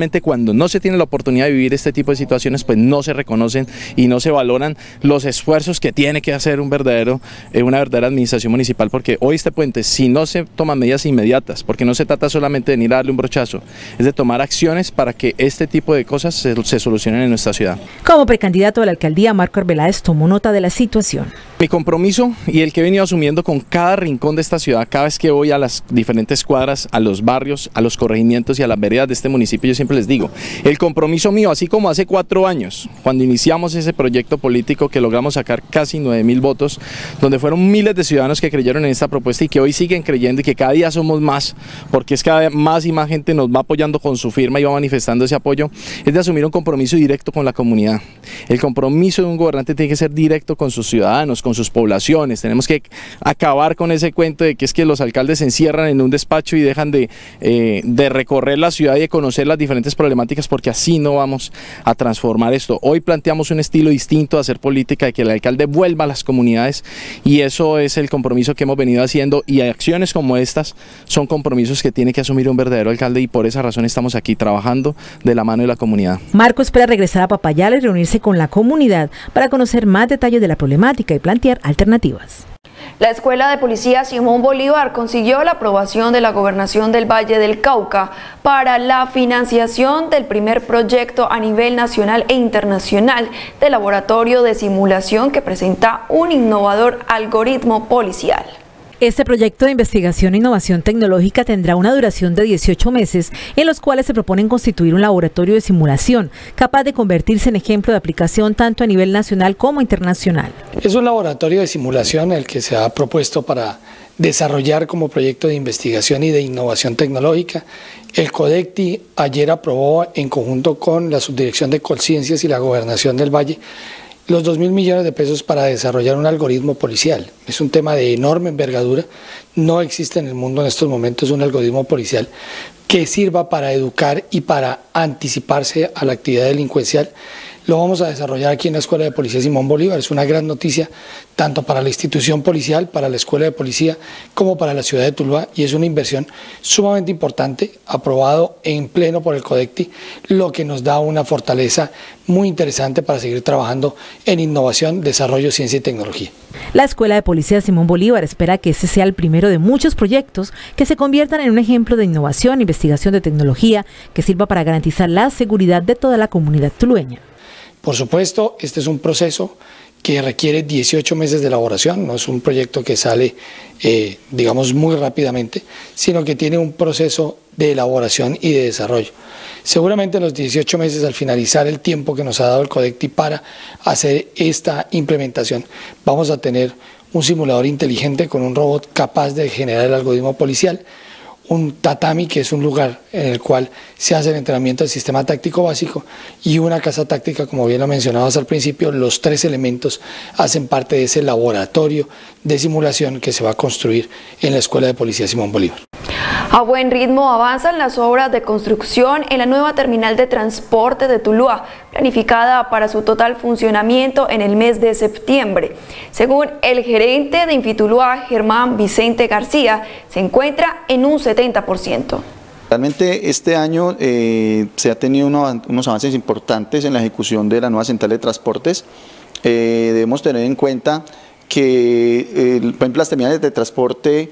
realmente cuando no se tiene la oportunidad de vivir este tipo de situaciones, pues no se reconocen y no se valoran los esfuerzos que tiene que hacer un verdadero, eh, una verdadera administración municipal, porque hoy este puente, si no se toman medidas inmediatas, porque no se trata solamente de venir a darle un brochazo, es de tomar acciones para que este tipo de cosas se, se solucionen en nuestra ciudad. Como precandidato a la alcaldía, Marco Arbeláez tomó nota de la situación. Mi compromiso y el que he venido asumiendo con cada rincón de esta ciudad, cada vez que voy a las diferentes cuadras, a los barrios, a los corregimientos y a las veredas de este municipio, yo siempre les digo, el compromiso mío, así como hace cuatro años, cuando iniciamos ese proyecto político que logramos sacar casi nueve mil votos, donde fueron miles de ciudadanos que creyeron en esta propuesta y que hoy siguen creyendo y que cada día somos más, porque es cada vez más y más gente nos va apoyando con su firma y va manifestando ese apoyo, es de asumir un compromiso directo con la comunidad. El compromiso de un gobernante tiene que ser directo con sus ciudadanos, con sus poblaciones. Tenemos que acabar con ese cuento de que es que los alcaldes se encierran en un despacho y dejan de, eh, de recorrer la ciudad y de conocer las diferentes problemáticas, porque así no vamos a transformar esto. Hoy planteamos un estilo distinto de hacer política, de que el alcalde vuelva a las comunidades, y eso es el compromiso que hemos venido haciendo, y acciones como estas son compromisos que tiene que asumir un verdadero alcalde, y por esa razón estamos aquí trabajando de la mano de la comunidad. Marco espera regresar a Papayala y reunirse con la comunidad para conocer más detalles de la problemática y plantear alternativas. La Escuela de Policía Simón Bolívar consiguió la aprobación de la Gobernación del Valle del Cauca para la financiación del primer proyecto a nivel nacional e internacional de laboratorio de simulación que presenta un innovador algoritmo policial. Este proyecto de investigación e innovación tecnológica tendrá una duración de dieciocho meses, en los cuales se proponen constituir un laboratorio de simulación capaz de convertirse en ejemplo de aplicación tanto a nivel nacional como internacional. Es un laboratorio de simulación el que se ha propuesto para desarrollar como proyecto de investigación y de innovación tecnológica. El CODECTI ayer aprobó, en conjunto con la Subdirección de Colciencias y la Gobernación del Valle, los dos mil millones de pesos para desarrollar un algoritmo policial. Es un tema de enorme envergadura, no existe en el mundo en estos momentos un algoritmo policial que sirva para educar y para anticiparse a la actividad delincuencial. Lo vamos a desarrollar aquí en la Escuela de Policía Simón Bolívar. Es una gran noticia tanto para la institución policial, para la Escuela de Policía, como para la ciudad de Tuluá, y es una inversión sumamente importante, aprobado en pleno por el CODECTI, lo que nos da una fortaleza muy interesante para seguir trabajando en innovación, desarrollo, ciencia y tecnología. La Escuela de Policía Simón Bolívar espera que este sea el primero de muchos proyectos que se conviertan en un ejemplo de innovación e investigación de tecnología que sirva para garantizar la seguridad de toda la comunidad tulueña. Por supuesto, este es un proceso que requiere dieciocho meses de elaboración, no es un proyecto que sale, eh, digamos, muy rápidamente, sino que tiene un proceso de elaboración y de desarrollo. Seguramente en los dieciocho meses, al finalizar el tiempo que nos ha dado el CODECTI para hacer esta implementación, vamos a tener un simulador inteligente con un robot capaz de generar el algoritmo policial, un tatami, que es un lugar en el cual se hace el entrenamiento del sistema táctico básico, y una casa táctica, como bien lo mencionabas al principio. Los tres elementos hacen parte de ese laboratorio de simulación que se va a construir en la Escuela de Policía Simón Bolívar. A buen ritmo avanzan las obras de construcción en la nueva terminal de transporte de Tuluá, planificada para su total funcionamiento en el mes de septiembre. Según el gerente de Infituluá, Germán Vicente García, se encuentra en un setenta por ciento. Realmente este año eh, se ha tenido uno, unos avances importantes en la ejecución de la nueva central de transportes. Eh, debemos tener en cuenta que, eh, por ejemplo, las terminales de transporte,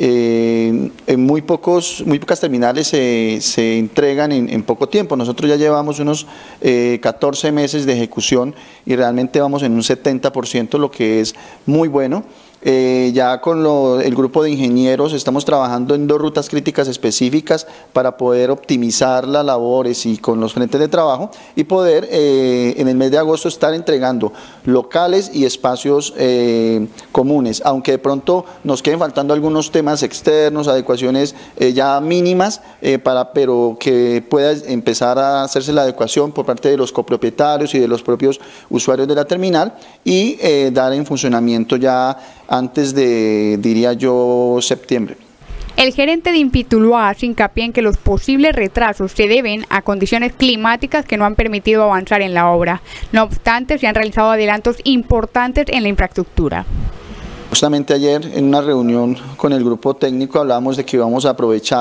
Eh, en muy, pocos, muy pocas terminales se, se entregan en, en poco tiempo. Nosotros ya llevamos unos eh, catorce meses de ejecución y realmente vamos en un setenta por ciento, lo que es muy bueno. Eh, ya con lo, el grupo de ingenieros estamos trabajando en dos rutas críticas específicas para poder optimizar las labores y con los frentes de trabajo y poder eh, en el mes de agosto estar entregando locales y espacios eh, comunes, aunque de pronto nos queden faltando algunos temas externos, adecuaciones eh, ya mínimas, eh, para, pero que pueda empezar a hacerse la adecuación por parte de los copropietarios y de los propios usuarios de la terminal y eh, dar en funcionamiento ya antes de, diría yo, septiembre. El gerente de Infituluá hace hincapié en que los posibles retrasos se deben a condiciones climáticas que no han permitido avanzar en la obra. No obstante, se han realizado adelantos importantes en la infraestructura. Justamente ayer en una reunión con el grupo técnico hablábamos de que íbamos a aprovechar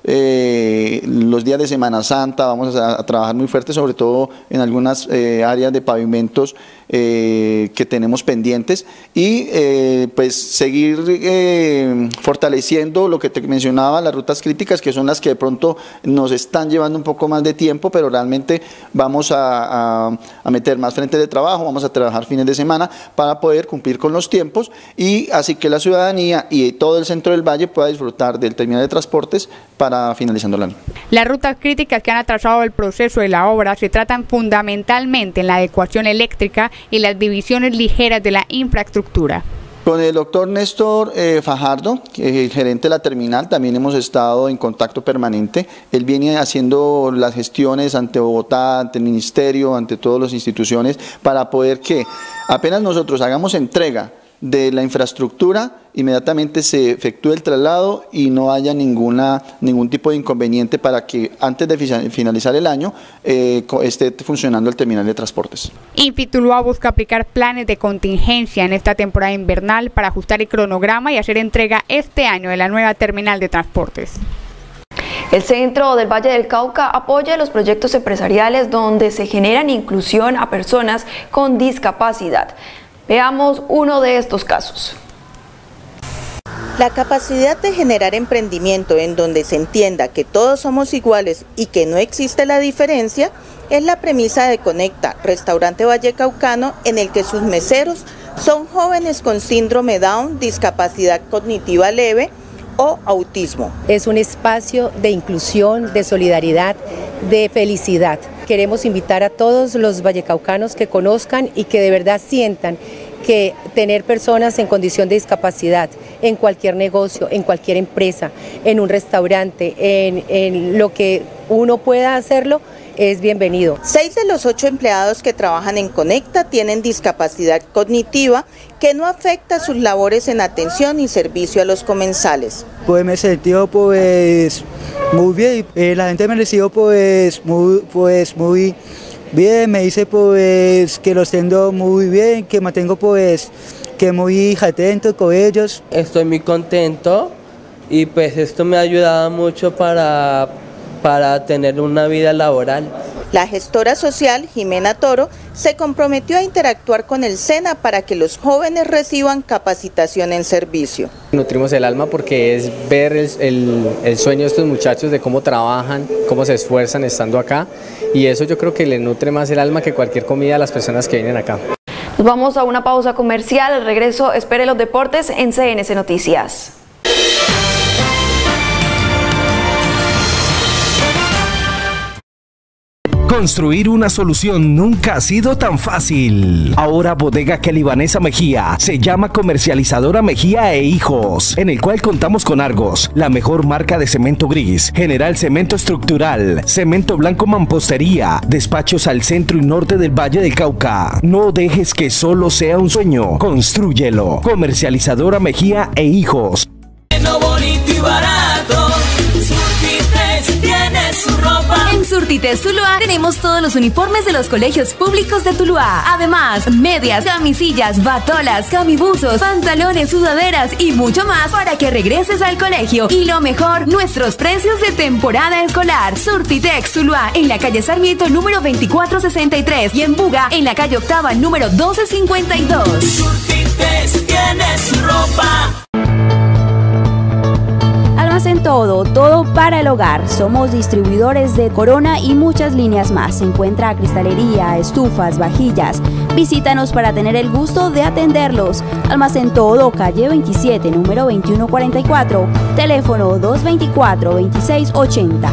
eh, los días de Semana Santa, vamos a, a trabajar muy fuerte, sobre todo en algunas eh, áreas de pavimentos eh, que tenemos pendientes y eh, pues seguir eh, fortaleciendo lo que te mencionaba, las rutas críticas, que son las que de pronto nos están llevando un poco más de tiempo, pero realmente vamos a, a, a meter más frentes de trabajo, vamos a trabajar fines de semana para poder cumplir con los tiempos y así que la ciudadanía y todo el centro del Valle pueda disfrutar del terminal de transportes para finalizando el año. Las rutas críticas que han atrasado el proceso de la obra se tratan fundamentalmente en la adecuación eléctrica y las divisiones ligeras de la infraestructura. Con el doctor Néstor eh, Fajardo, que es el gerente de la terminal, también hemos estado en contacto permanente. Él viene haciendo las gestiones ante Bogotá, ante el ministerio, ante todas las instituciones, para poder que apenas nosotros hagamos entrega de la infraestructura, inmediatamente se efectúe el traslado y no haya ninguna, ningún tipo de inconveniente para que antes de finalizar el año eh, esté funcionando el terminal de transportes. Infituluá busca aplicar planes de contingencia en esta temporada invernal para ajustar el cronograma y hacer entrega este año de la nueva terminal de transportes. El Centro del Valle del Cauca apoya los proyectos empresariales donde se generan inclusión a personas con discapacidad. Veamos uno de estos casos. La capacidad de generar emprendimiento en donde se entienda que todos somos iguales y que no existe la diferencia es la premisa de Conecta, restaurante vallecaucano, en el que sus meseros son jóvenes con síndrome Down, discapacidad cognitiva leve o autismo. Es un espacio de inclusión, de solidaridad, de felicidad. Queremos invitar a todos los vallecaucanos que conozcan y que de verdad sientan que tener personas en condición de discapacidad en cualquier negocio, en cualquier empresa, en un restaurante, en, en lo que uno pueda hacerlo, es bienvenido. Seis de los ocho empleados que trabajan en Conecta tienen discapacidad cognitiva que no afecta sus labores en atención y servicio a los comensales. Pues me he sentido pues muy bien, eh, la gente me recibió pues muy, pues muy bien, me dice pues que los tengo muy bien, que mantengo pues que muy atento con ellos. Estoy muy contento y pues esto me ha ayudado mucho para para tener una vida laboral. La gestora social, Jimena Toro, se comprometió a interactuar con el SENA para que los jóvenes reciban capacitación en servicio. Nutrimos el alma porque es ver el, el, el sueño de estos muchachos, de cómo trabajan, cómo se esfuerzan estando acá, y eso yo creo que le nutre más el alma que cualquier comida a las personas que vienen acá. Nos vamos a una pausa comercial, al regreso espere los deportes en C N C Noticias. Construir una solución nunca ha sido tan fácil. Ahora Bodega Kelly Vanessa Mejía se llama Comercializadora Mejía e Hijos, en el cual contamos con Argos, la mejor marca de cemento gris, General Cemento Estructural, Cemento Blanco Mampostería, despachos al centro y norte del Valle del Cauca. No dejes que solo sea un sueño, constrúyelo. Comercializadora Mejía e Hijos. Bueno, bonito y barato, Surtites tiene su ropa. En Surtites Tuluá tenemos todos los uniformes de los colegios públicos de Tuluá. Además, medias, camisillas, batolas, camibuzos, pantalones, sudaderas y mucho más para que regreses al colegio. Y lo mejor, nuestros precios de temporada escolar. Surtitex Tuluá en la calle Sarmiento número veinticuatro sesenta y tres y en Buga en la calle Octava número doce cincuenta y dos. Surtites tiene su ropa. En todo, todo para el hogar. Somos distribuidores de Corona y muchas líneas más. Se encuentra cristalería, estufas, vajillas. Visítanos para tener el gusto de atenderlos. Almacén Todo, calle veintisiete, número veintiuno cuarenta y cuatro. Teléfono dos veinticuatro, veintiséis ochenta.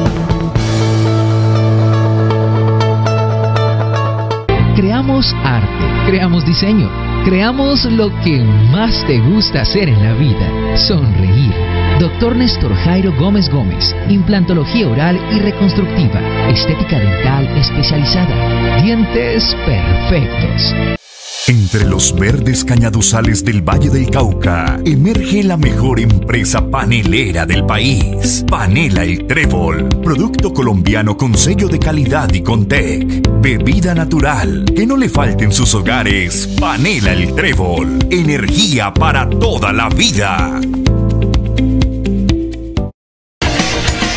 Creamos arte, creamos diseño, creamos lo que más te gusta hacer en la vida, sonreír. Doctor Néstor Jairo Gómez Gómez, implantología oral y reconstructiva, estética dental especializada, dientes perfectos. Entre los verdes cañaduzales del Valle del Cauca, emerge la mejor empresa panelera del país. Panela El Trébol, producto colombiano con sello de calidad y Contec. Bebida natural, que no le falte en sus hogares. Panela El Trébol, energía para toda la vida.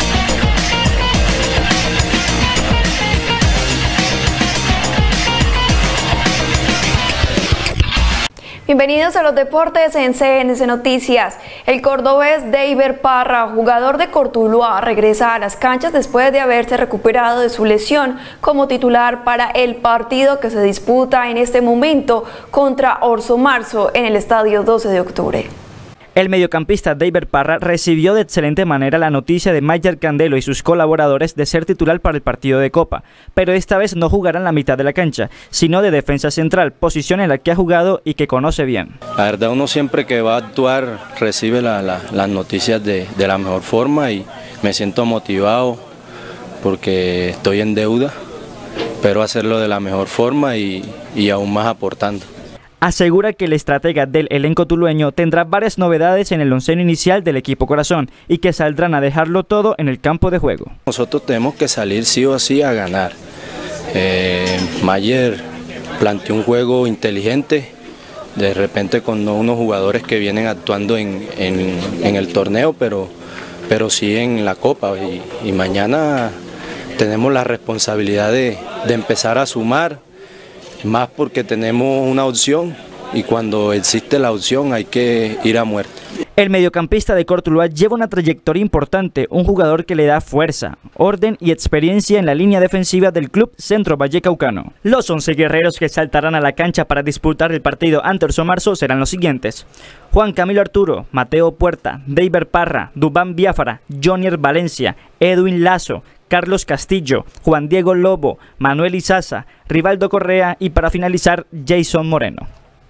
Bienvenidos a los deportes en C N C Noticias. El cordobés Deiber Parra, jugador de Cortuluá, regresa a las canchas después de haberse recuperado de su lesión como titular para el partido que se disputa en este momento contra Orso Marzo en el estadio doce de octubre. El mediocampista Deiber Parra recibió de excelente manera la noticia de Mayer Candelo y sus colaboradores de ser titular para el partido de Copa, pero esta vez no jugará en la mitad de la cancha, sino de defensa central, posición en la que ha jugado y que conoce bien. La verdad, uno siempre que va a actuar recibe la, la, las noticias de, de la mejor forma y me siento motivado porque estoy en deuda, pero hacerlo de la mejor forma y, y aún más aportando. Asegura que el estratega del elenco tulueño tendrá varias novedades en el onceno inicial del equipo Corazón y que saldrán a dejarlo todo en el campo de juego. Nosotros tenemos que salir sí o sí a ganar. Eh, Mayer planteó un juego inteligente, de repente con no unos jugadores que vienen actuando en, en, en el torneo, pero, pero sí en la Copa y, y mañana tenemos la responsabilidad de, de empezar a sumar. Más porque tenemos una opción y cuando existe la opción hay que ir a muerte. El mediocampista de Cortuluá lleva una trayectoria importante, un jugador que le da fuerza, orden y experiencia en la línea defensiva del club Centro Vallecaucano. Los once guerreros que saltarán a la cancha para disputar el partido ante Orso Marzo serán los siguientes: Juan Camilo Arturo, Mateo Puerta, Deiber Parra, Dubán Biafara, Jonier Valencia, Edwin Lazo, Carlos Castillo, Juan Diego Lobo, Manuel Izaza, Rivaldo Correa y para finalizar Jason Moreno.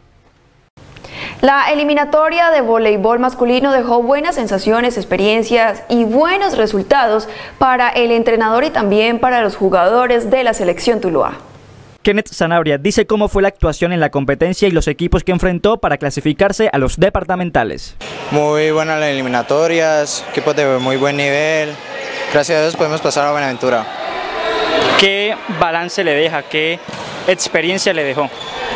La eliminatoria de voleibol masculino dejó buenas sensaciones, experiencias y buenos resultados para el entrenador y también para los jugadores de la selección Tuluá. Kenneth Zanabria dice cómo fue la actuación en la competencia y los equipos que enfrentó para clasificarse a los departamentales. Muy buenas las eliminatorias, equipos de muy buen nivel. Gracias a Dios podemos pasar a Buenaventura. ¿Qué balance le deja? ¿Qué experiencia le dejó?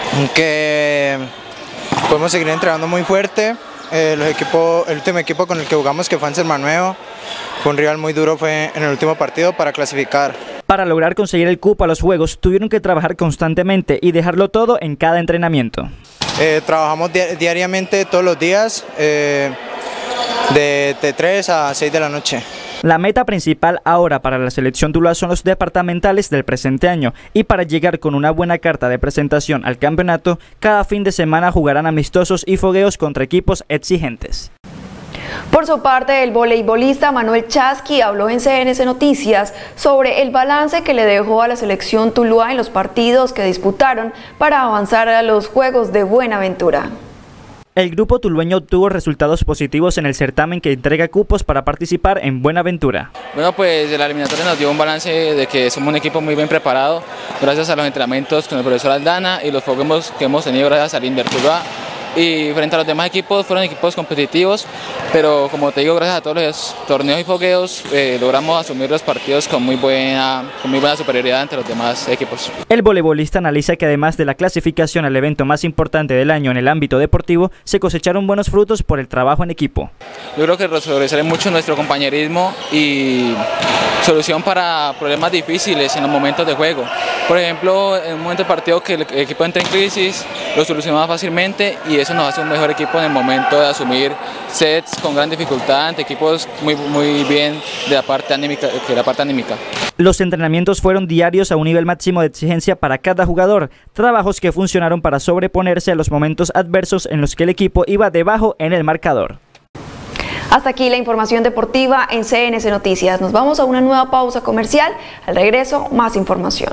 Que podemos seguir entrenando muy fuerte. Eh, los equipos, el último equipo con el que jugamos, que fue Anselma Nuevo, fue un rival muy duro, fue en el último partido para clasificar. Para lograr conseguir el cupo a los Juegos tuvieron que trabajar constantemente y dejarlo todo en cada entrenamiento. Eh, trabajamos di diariamente todos los días, eh, de, de tres a seis de la noche. La meta principal ahora para la selección Tuluá son los departamentales del presente año y para llegar con una buena carta de presentación al campeonato, cada fin de semana jugarán amistosos y fogueos contra equipos exigentes. Por su parte, el voleibolista Manuel Chasqui habló en C N C Noticias sobre el balance que le dejó a la selección Tuluá en los partidos que disputaron para avanzar a los Juegos de Buenaventura. El grupo tulueño obtuvo resultados positivos en el certamen que entrega cupos para participar en Buenaventura. Bueno, pues la eliminatoria nos dio un balance de que somos un equipo muy bien preparado gracias a los entrenamientos con el profesor Aldana y los fogueos que hemos tenido gracias al Inder Tuluá. Y frente a los demás equipos, fueron equipos competitivos, pero como te digo, gracias a todos los torneos y fogueos eh, logramos asumir los partidos con muy buena, con muy buena superioridad entre los demás equipos. El voleibolista analiza que además de la clasificación al evento más importante del año en el ámbito deportivo, se cosecharon buenos frutos por el trabajo en equipo. Yo creo que sobresale mucho nuestro compañerismo y solución para problemas difíciles en los momentos de juego. Por ejemplo, en un momento de partido que el equipo entra en crisis, lo solucionamos fácilmente y eso nos hace un mejor equipo en el momento de asumir sets con gran dificultad ante equipos muy, muy bien de la parte anímica, que la parte anímica. Los entrenamientos fueron diarios a un nivel máximo de exigencia para cada jugador, trabajos que funcionaron para sobreponerse a los momentos adversos en los que el equipo iba debajo en el marcador. Hasta aquí la información deportiva en C N C Noticias. Nos vamos a una nueva pausa comercial. Al regreso, más información.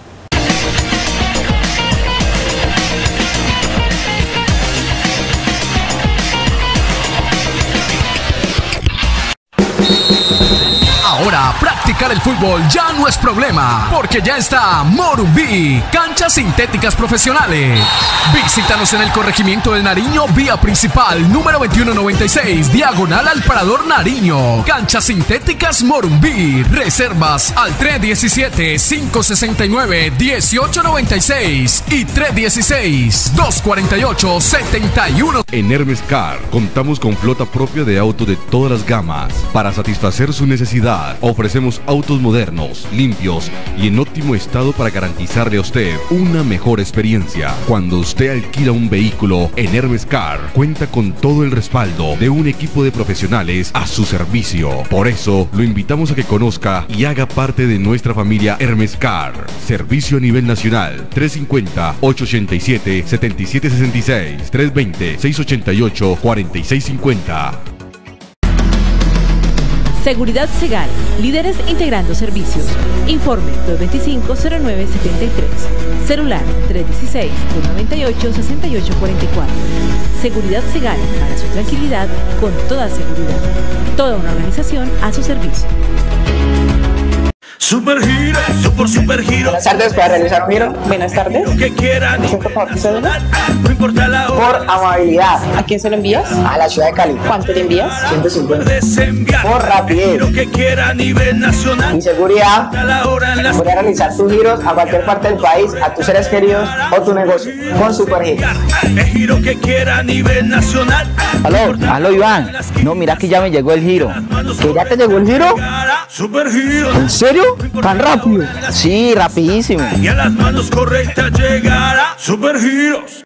Ahora practicar el fútbol ya no es problema, porque ya está Morumbí, canchas sintéticas profesionales. Visítanos en el corregimiento del Nariño, vía principal número veintiuno noventa y seis, diagonal al Parador Nariño. Canchas sintéticas Morumbí. Reservas al tres diecisiete, cinco sesenta y nueve, dieciocho noventa y seis y tres dieciséis, dos cuarenta y ocho, setenta y uno. En Hermes Car contamos con flota propia de autos de todas las gamas. Para satisfacer su necesidad, ofrecemos autos modernos, limpios y en óptimo estado para garantizarle a usted una mejor experiencia. Cuando usted alquila un vehículo en Hermes Car, cuenta con todo el respaldo de un equipo de profesionales a su servicio. Por eso, lo invitamos a que conozca y haga parte de nuestra familia Hermes Car. Servicio a nivel nacional, tres cinco cero, ocho ocho siete, siete siete seis seis, tres dos cero, seis ocho ocho, cuatro seis cinco cero. Seguridad Segal, líderes integrando servicios. Informe dos dos cinco, cero nueve siete tres. Celular tres uno seis, dos nueve ocho, seis ocho cuatro cuatro. Seguridad Segal, para su tranquilidad, con toda seguridad. Toda una organización a su servicio. Super Giro, super super giro. Buenas tardes, ¿para realizar un giro? Buenas tardes. Lo que quieran. No importa la hora. Por amabilidad. ¿A quién se lo envías? A la ciudad de Cali. ¿Cuánto le envías? ciento cincuenta. Por rapidez. Lo que quiera a nivel nacional. Y seguridad. Voy a realizar tus giros a cualquier parte del país, a tus seres queridos o tu negocio. Con Super Giro. El giro que quiera a nivel nacional. Aló, aló Iván. No, mira que ya me llegó el giro. ¿Que ya te llegó el giro? Super Giro. ¿En serio? ¿Tan rápido? Sí, rapidísimo. Y a las manos correctas llegará Super Giros.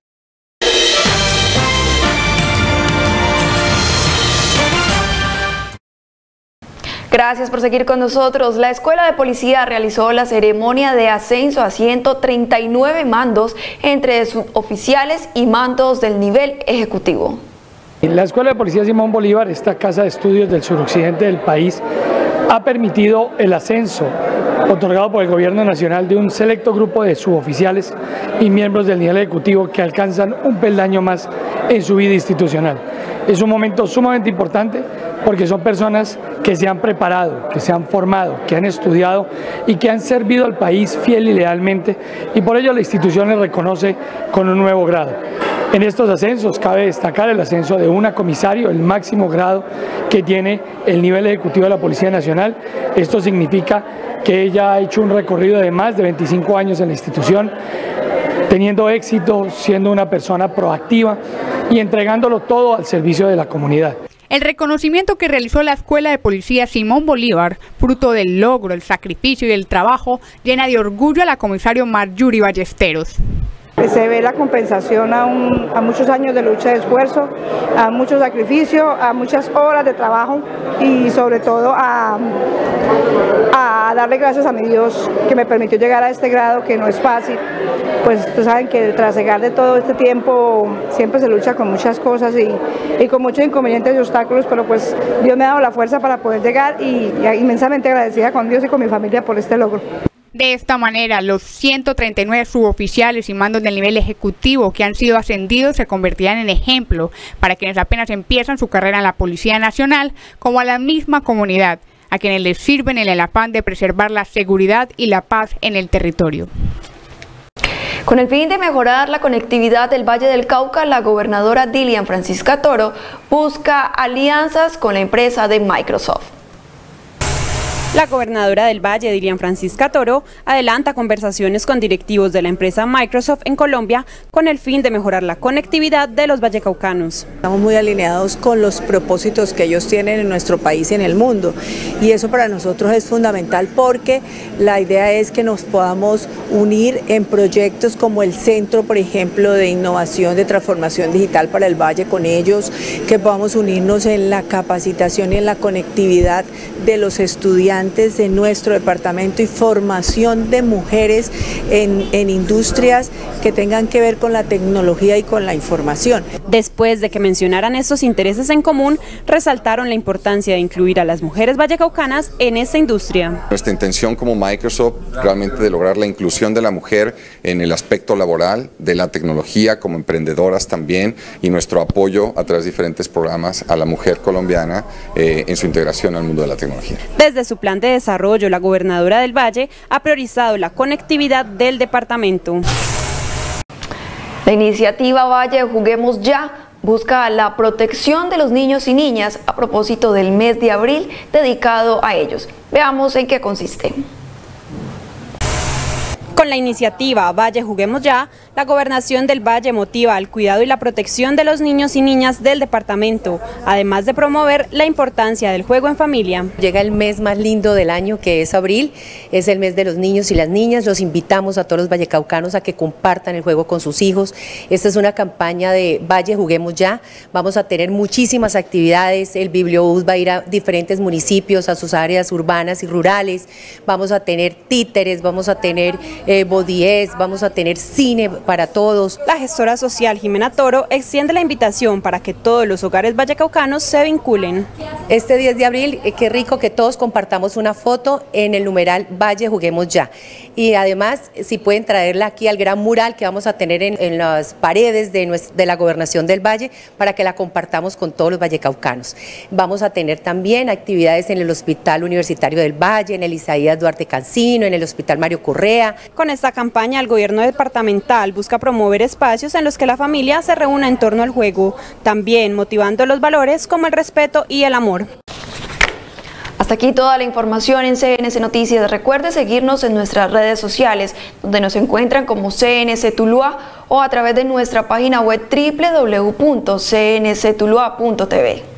Gracias por seguir con nosotros. La Escuela de Policía realizó la ceremonia de ascenso a ciento treinta y nueve mandos entre suboficiales y mandos del nivel ejecutivo. La Escuela de Policía Simón Bolívar, esta casa de estudios del suroccidente del país, ha permitido el ascenso otorgado por el Gobierno Nacional de un selecto grupo de suboficiales y miembros del nivel ejecutivo que alcanzan un peldaño más en su vida institucional. Es un momento sumamente importante porque son personas que se han preparado, que se han formado, que han estudiado y que han servido al país fiel y lealmente, y por ello la institución les reconoce con un nuevo grado. En estos ascensos cabe destacar el ascenso de una comisario, el máximo grado que tiene el nivel ejecutivo de la Policía Nacional. Esto significa que ella ha hecho un recorrido de más de veinticinco años en la institución, teniendo éxito, siendo una persona proactiva y entregándolo todo al servicio de la comunidad. El reconocimiento que realizó la Escuela de Policía Simón Bolívar, fruto del logro, el sacrificio y el trabajo, llena de orgullo a la comisario Marjorie Ballesteros. Se ve la compensación a, un, a muchos años de lucha y esfuerzo, a mucho sacrificio, a muchas horas de trabajo y sobre todo a, a darle gracias a mi Dios que me permitió llegar a este grado que no es fácil. Pues ustedes saben que tras llegar de todo este tiempo siempre se lucha con muchas cosas y, y con muchos inconvenientes y obstáculos, pero pues Dios me ha dado la fuerza para poder llegar y, y inmensamente agradecida con Dios y con mi familia por este logro. De esta manera, los ciento treinta y nueve suboficiales y mandos del nivel ejecutivo que han sido ascendidos se convertirán en ejemplo para quienes apenas empiezan su carrera en la Policía Nacional, como a la misma comunidad, a quienes les sirven en el afán de preservar la seguridad y la paz en el territorio. Con el fin de mejorar la conectividad del Valle del Cauca, la gobernadora Dilian Francisca Toro busca alianzas con la empresa de Microsoft. La gobernadora del Valle, Dilian Francisca Toro, adelanta conversaciones con directivos de la empresa Microsoft en Colombia con el fin de mejorar la conectividad de los vallecaucanos. Estamos muy alineados con los propósitos que ellos tienen en nuestro país y en el mundo, y eso para nosotros es fundamental porque la idea es que nos podamos unir en proyectos como el Centro, por ejemplo, de Innovación de Transformación Digital para el Valle con ellos, que podamos unirnos en la capacitación y en la conectividad de los estudiantes de nuestro departamento y formación de mujeres en, en industrias que tengan que ver con la tecnología y con la información. Después de que mencionaran estos intereses en común, resaltaron la importancia de incluir a las mujeres vallecaucanas en esta industria. Nuestra intención como Microsoft realmente de lograr la inclusión de la mujer en el aspecto laboral, de la tecnología como emprendedoras también, y nuestro apoyo a través de diferentes programas a la mujer colombiana eh, en su integración al mundo de la tecnología. Desde su plan de desarrollo, la gobernadora del Valle ha priorizado la conectividad del departamento. La iniciativa Valle Juguemos Ya busca la protección de los niños y niñas a propósito del mes de abril dedicado a ellos. Veamos en qué consiste. Con la iniciativa Valle Juguemos Ya, la Gobernación del Valle motiva al cuidado y la protección de los niños y niñas del departamento, además de promover la importancia del juego en familia. Llega el mes más lindo del año, que es abril, es el mes de los niños y las niñas. Los invitamos a todos los vallecaucanos a que compartan el juego con sus hijos. Esta es una campaña de Valle Juguemos Ya. Vamos a tener muchísimas actividades, el bibliobús va a ir a diferentes municipios, a sus áreas urbanas y rurales, vamos a tener títeres, vamos a tener eh, bodies, vamos a tener cine para todos. La gestora social Jimena Toro extiende la invitación para que todos los hogares vallecaucanos se vinculen. Este diez de abril, eh, qué rico que todos compartamos una foto en el numeral Valle Juguemos Ya. Y además, si pueden traerla aquí al gran mural que vamos a tener en, en las paredes de, nuestra, de la Gobernación del Valle, para que la compartamos con todos los vallecaucanos. Vamos a tener también actividades en el Hospital Universitario del Valle, en el Isaías Duarte Cancino, en el Hospital Mario Correa. Con esta campaña, el gobierno departamental busca promover espacios en los que la familia se reúna en torno al juego, también motivando los valores como el respeto y el amor. Hasta aquí toda la información en C N C Noticias. Recuerde seguirnos en nuestras redes sociales, donde nos encuentran como C N C Tuluá o a través de nuestra página web doble u doble u doble u punto c n c tuluá punto t v.